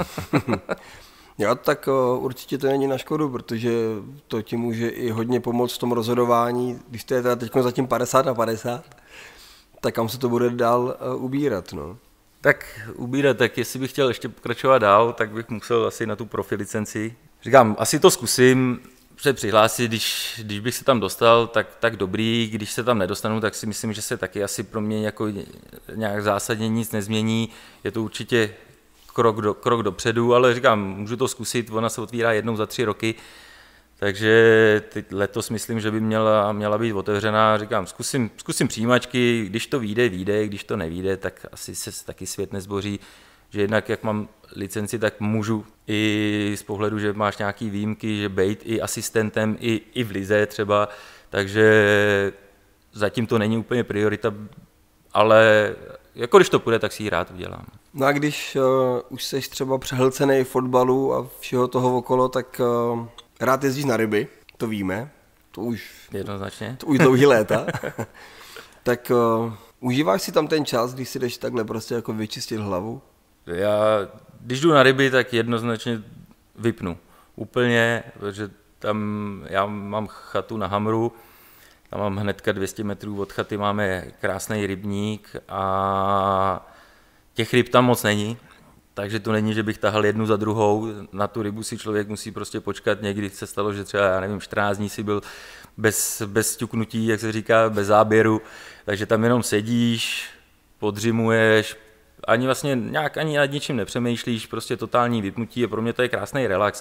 Jo, tak určitě to není na škodu, protože to ti může i hodně pomoct v tom rozhodování, když to je teda teď zatím 50/50, tak kam se to bude dál ubírat, no. Tak ubírat, tak jestli bych chtěl ještě pokračovat dál, tak bych musel asi na tu profi licenci. Říkám, asi to zkusím se přihlásit, když bych se tam dostal, tak dobrý, když se tam nedostanu, tak si myslím, že se taky asi pro mě jako nějak zásadně nic nezmění, je to určitě krok dopředu, ale říkám, můžu to zkusit, ona se otvírá jednou za 3 roky, takže letos myslím, že by měla být otevřená, říkám, zkusím přijímačky, když to vyjde, když to nevyjde, tak asi se taky svět nezboří, že jednak jak mám licenci, tak můžu i z pohledu, že máš nějaký výjimky, že bejt i asistentem, i v lize třeba, takže zatím to není úplně priorita, ale jako když to půjde, tak si ji rád udělám. No a když už seš třeba přehlcenej fotbalu a všeho toho okolo, tak rád jezdíš na ryby, to víme, to už jednoznačně. To už dlouhý léta. Tak užíváš si tam ten čas, když si jdeš takhle prostě jako vyčistit hlavu? Když jdu na ryby, tak jednoznačně vypnu. Úplně, protože tam já mám chatu na Hamru, tam mám hnedka 200 metrů od chaty, máme krásný rybník a těch ryb tam moc není, takže to není, že bych tahal jednu za druhou, na tu rybu si člověk musí prostě počkat, někdy se stalo, že třeba, 14 dní si byl bez ťuknutí, jak se říká, bez záběru, takže tam jenom sedíš, podřimuješ, ani nad ničím nepřemýšlíš, prostě totální vypnutí a pro mě to je krásný relax.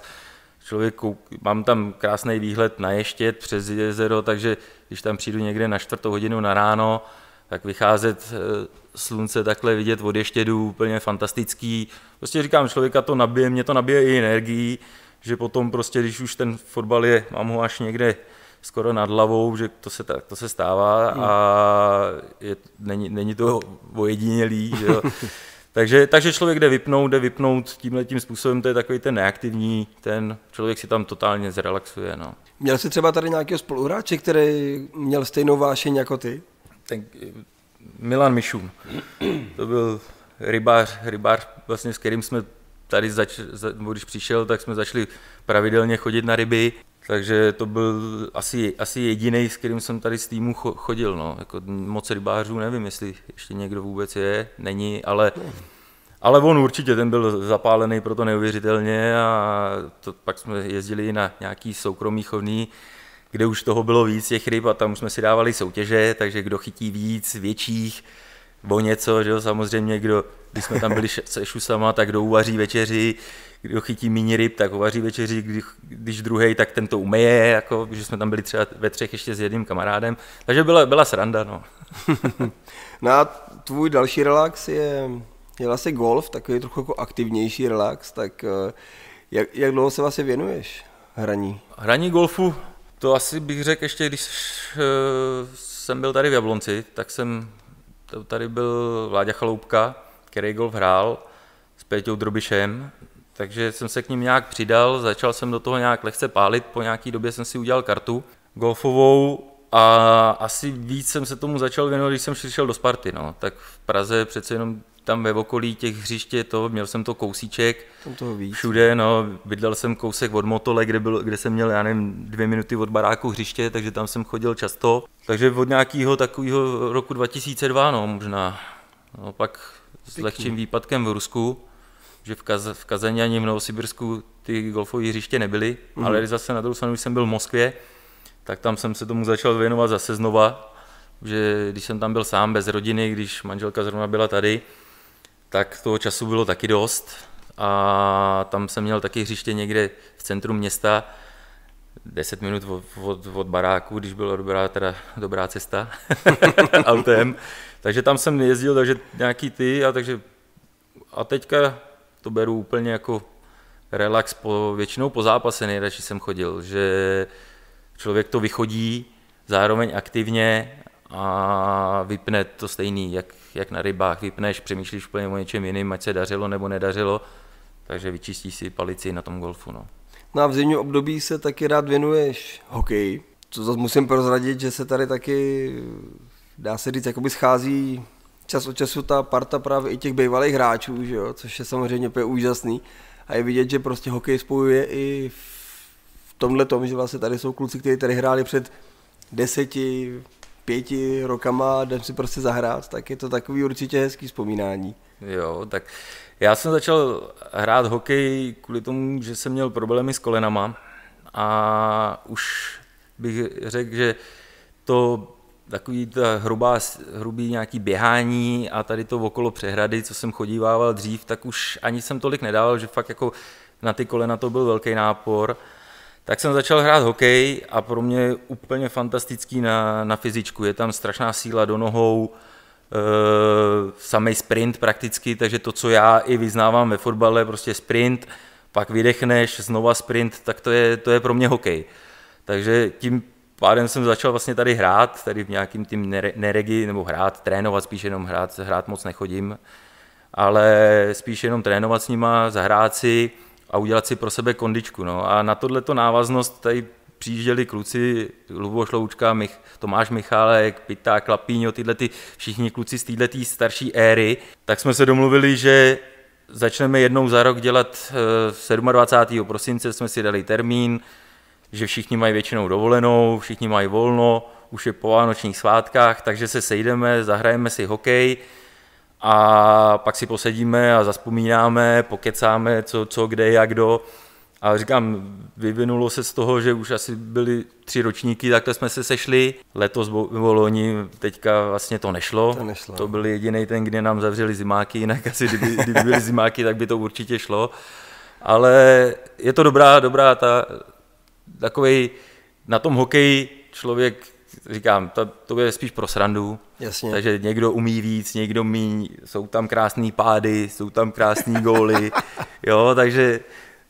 Mám tam krásný výhled na Ještěd přes jezero, takže když tam přijdu někde na 4:00 na ráno, tak vycházet slunce takhle vidět od Ještědu úplně fantastický. Prostě říkám, člověka to nabije, mě to nabije i energií, že potom prostě, když už ten fotbal mám ho až někde skoro nad hlavou, že to se stává a není to ojedinělý, že jo. Takže člověk jde vypnout tímhletím způsobem, to je takový ten neaktivní, ten člověk si tam totálně zrelaxuje. No. Měl jsi třeba tady nějakého spoluhráče, který měl stejnou vášeň jako ty? Ten Milan Mišun, to byl rybář vlastně, s kterým jsme tady, když přišel, tak jsme začali pravidelně chodit na ryby, takže to byl asi jediný, s kterým jsem tady z týmu chodil. No. Jako moc rybářů, nevím, jestli ještě někdo vůbec není, ale on určitě, ten byl zapálený pro to neuvěřitelně a pak jsme jezdili na nějaký soukromý chovný, kde už toho bylo víc těch ryb a tam už jsme si dávali soutěže, takže kdo chytí víc, větších, o něco, že jo, samozřejmě, když jsme tam byli se šusama, tak kdo uvaří večeři, kdo chytí méně ryb, tak uvaří večeři, když druhej, tak ten to umeje, jako, že jsme tam byli třeba ve 3 ještě s jedním kamarádem, takže byla sranda, no. No a tvůj další relax je vlastně golf, takový trochu jako aktivnější relax, tak jak dlouho se vlastně věnuješ hraní? Hraní golfu, to asi bych řekl ještě, když jsem byl tady v Jablonci, tak tady byl Vláďa Chaloupka, který golf hrál s Péťou Drobišem, takže jsem se k ním nějak přidal, začal jsem do toho nějak lehce pálit, po nějaký době jsem si udělal kartu golfovou a asi víc jsem se tomu začal věnovat, když jsem přišel do Sparty, no. Tak v Praze přece jenom tam ve okolí těch hřiště, měl jsem to kousíček, všude, no, bydlel jsem kousek od Motole, kde jsem měl, já nevím, 2 minuty od baráku hřiště, takže tam jsem chodil často, takže od nějakého takového roku 2002, no, možná, no, pak s lehčím výpadkem v Rusku, že v Kazani ani v Novosibirsku ty golfové hřiště nebyly, ale zase na druhou stranu, když jsem byl v Moskvě, tak tam jsem se tomu začal věnovat zase znova, že když jsem tam byl sám bez rodiny, když manželka zrovna byla tady, tak toho času bylo taky dost a tam jsem měl taky hřiště někde v centru města, 10 minut od baráku, když byla dobrá cesta autem, takže tam jsem jezdil, takže nějaký a teďka to beru úplně jako relax, většinou po zápase nejradši jsem chodil, že člověk to vychodí zároveň aktivně a vypne to stejný, jak na rybách, vypneš, přemýšlíš úplně o něčem jiným, ať se dařilo nebo nedařilo, takže vyčistíš si palici na tom golfu. No a v zimním období se taky rád věnuješ hokeji. To zase musím prozradit, že se tady taky, dá se říct, jakoby schází čas od času ta parta právě i těch bývalých hráčů, že jo? Což je samozřejmě úplně úžasný. A je vidět, že prostě hokej spojuje i v tomhle tom, že vlastně tady jsou kluci, kteří tady hráli před 5 rokama a jdem si prostě zahrát, tak je to takový určitě hezký vzpomínání. Jo, tak já jsem začal hrát hokej kvůli tomu, že jsem měl problémy s kolenama a už bych řekl, že to takový hrubý nějaký běhání a tady to okolo přehrady, co jsem chodívával dřív, tak už ani jsem tolik nedával, že fakt jako na ty kolena to byl velký nápor. Tak jsem začal hrát hokej a pro mě je úplně fantastický na fyzičku. Je tam strašná síla do nohou, samej sprint prakticky, takže to, co já i vyznávám ve fotbale, prostě sprint, pak vydechneš, znova sprint, tak to je pro mě hokej. Takže tím pádem jsem začal vlastně tady hrát, tady v nějakým tým neregi, nebo trénovat, spíš jenom hrát moc nechodím, ale spíš jenom trénovat s nima, zahrát si a udělat si pro sebe kondičku. No. A na tohleto návaznost tady přijížděli kluci, Luboš Loučka, Tomáš Michálek, Pita, Klapíňo, všichni kluci z této starší éry, tak jsme se domluvili, že začneme jednou za rok dělat 27. prosince, jsme si dali termín, že všichni mají většinou dovolenou, všichni mají volno, už je po vánočních svátkách, takže se sejdeme, zahrajeme si hokej a pak si posedíme a zavzpomínáme, pokecáme, co kde, jak kdo. A říkám, vyvinulo se z toho, že už asi byly 3 ročníky, takhle jsme se sešli. Letos v loni teďka vlastně to nešlo. To byl jediný ten, kde nám zavřeli zimáky, jinak asi kdyby byly zimáky, tak by to určitě šlo. Ale je to dobrá takovej na tom hokeji člověk, říkám, to je spíš pro srandu. Jasně. Takže někdo umí víc, někdo míň, jsou tam krásný pády, jsou tam krásný góly, jo, takže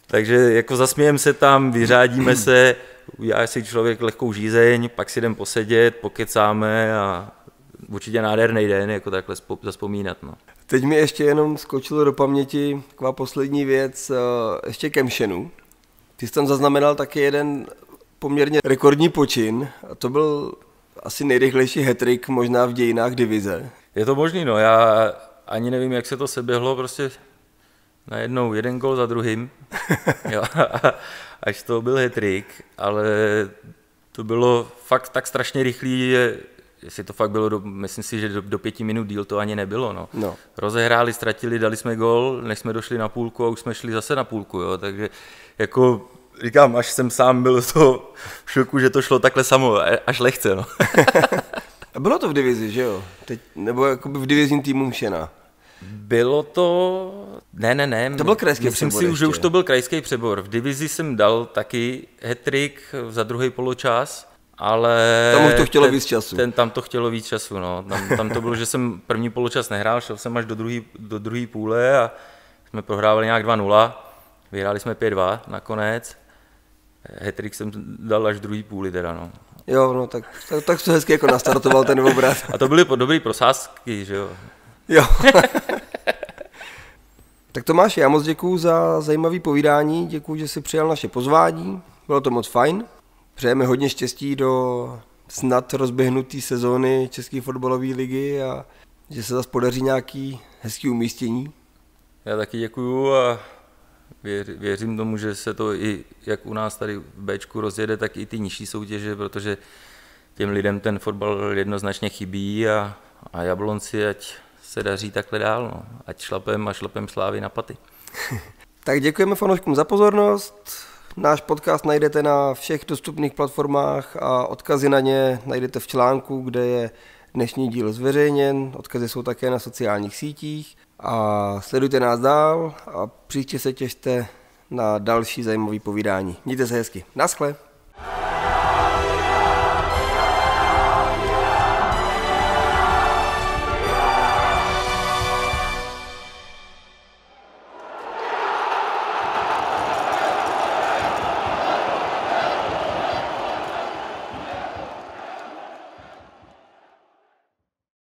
Takže jako zasmějeme se tam, vyřádíme se, udělá si člověk lehkou žízeň, pak si jdem posedět, pokecáme a určitě nádherný den, jako takhle zazpomínat. No. Teď mi ještě jenom skočilo do paměti taková poslední věc, ještě Kemšenu. Ty jsi tam zaznamenal taky jeden poměrně rekordní počin a to byl asi nejrychlejší hat-trick možná v dějinách divize. Je to možný, no, já ani nevím, jak se to seběhlo, prostě najednou jeden gol za druhým, jo, až to byl hat-trick, ale to bylo fakt tak strašně rychlý, že jestli to fakt bylo, myslím si, že do 5 minut díl to ani nebylo, no. No. Rozehráli, ztratili, dali jsme gol, než jsme došli na půlku a už jsme šli zase na půlku, jo, takže jako říkám, až jsem sám byl to v šoku, že to šlo takhle samo, až lehce, no. A bylo to v divizi, že jo? Teď, nebo jakoby v divizním týmu Mšena? Bylo to... Ne. To byl krajský Myslím přebor si, že už to byl krajský přebor. V divizi jsem dal taky hat-trick za druhý poločas, ale... Tam už to chtělo víc času. Tam to chtělo víc času, no. Tam to bylo, že jsem první poločas nehrál, šel jsem až do druhé půle a jsme prohrávali nějak 2-0. Vyhráli jsme 5-2 nakonec. Hat-trick jsem dal až v druhé půli teda, no. Jo, no tak to hezky jako nastartoval ten obrat. A to byly dobrý prosázky, že jo. Jo. Tak Tomáši, já moc děkuju za zajímavé povídání, děkuju, že jsi přijal naše pozvání, bylo to moc fajn. Přejeme hodně štěstí do snad rozběhnuté sezóny České fotbalové ligy a že se zase podaří nějaký hezký umístění. Já taky děkuju a věřím tomu, že se to i jak u nás tady v Bčku rozjede, tak i ty nižší soutěže, protože těm lidem ten fotbal jednoznačně chybí a Jablonci, ať se daří takhle dál, no. Ať šlapem Slávy na paty. Tak děkujeme fanouškům za pozornost. Náš podcast najdete na všech dostupných platformách a odkazy na ně najdete v článku, kde je dnešní díl zveřejněn. Odkazy jsou také na sociálních sítích a sledujte nás dál a příště se těšte na další zajímavé povídání. Mějte se hezky. Naschle.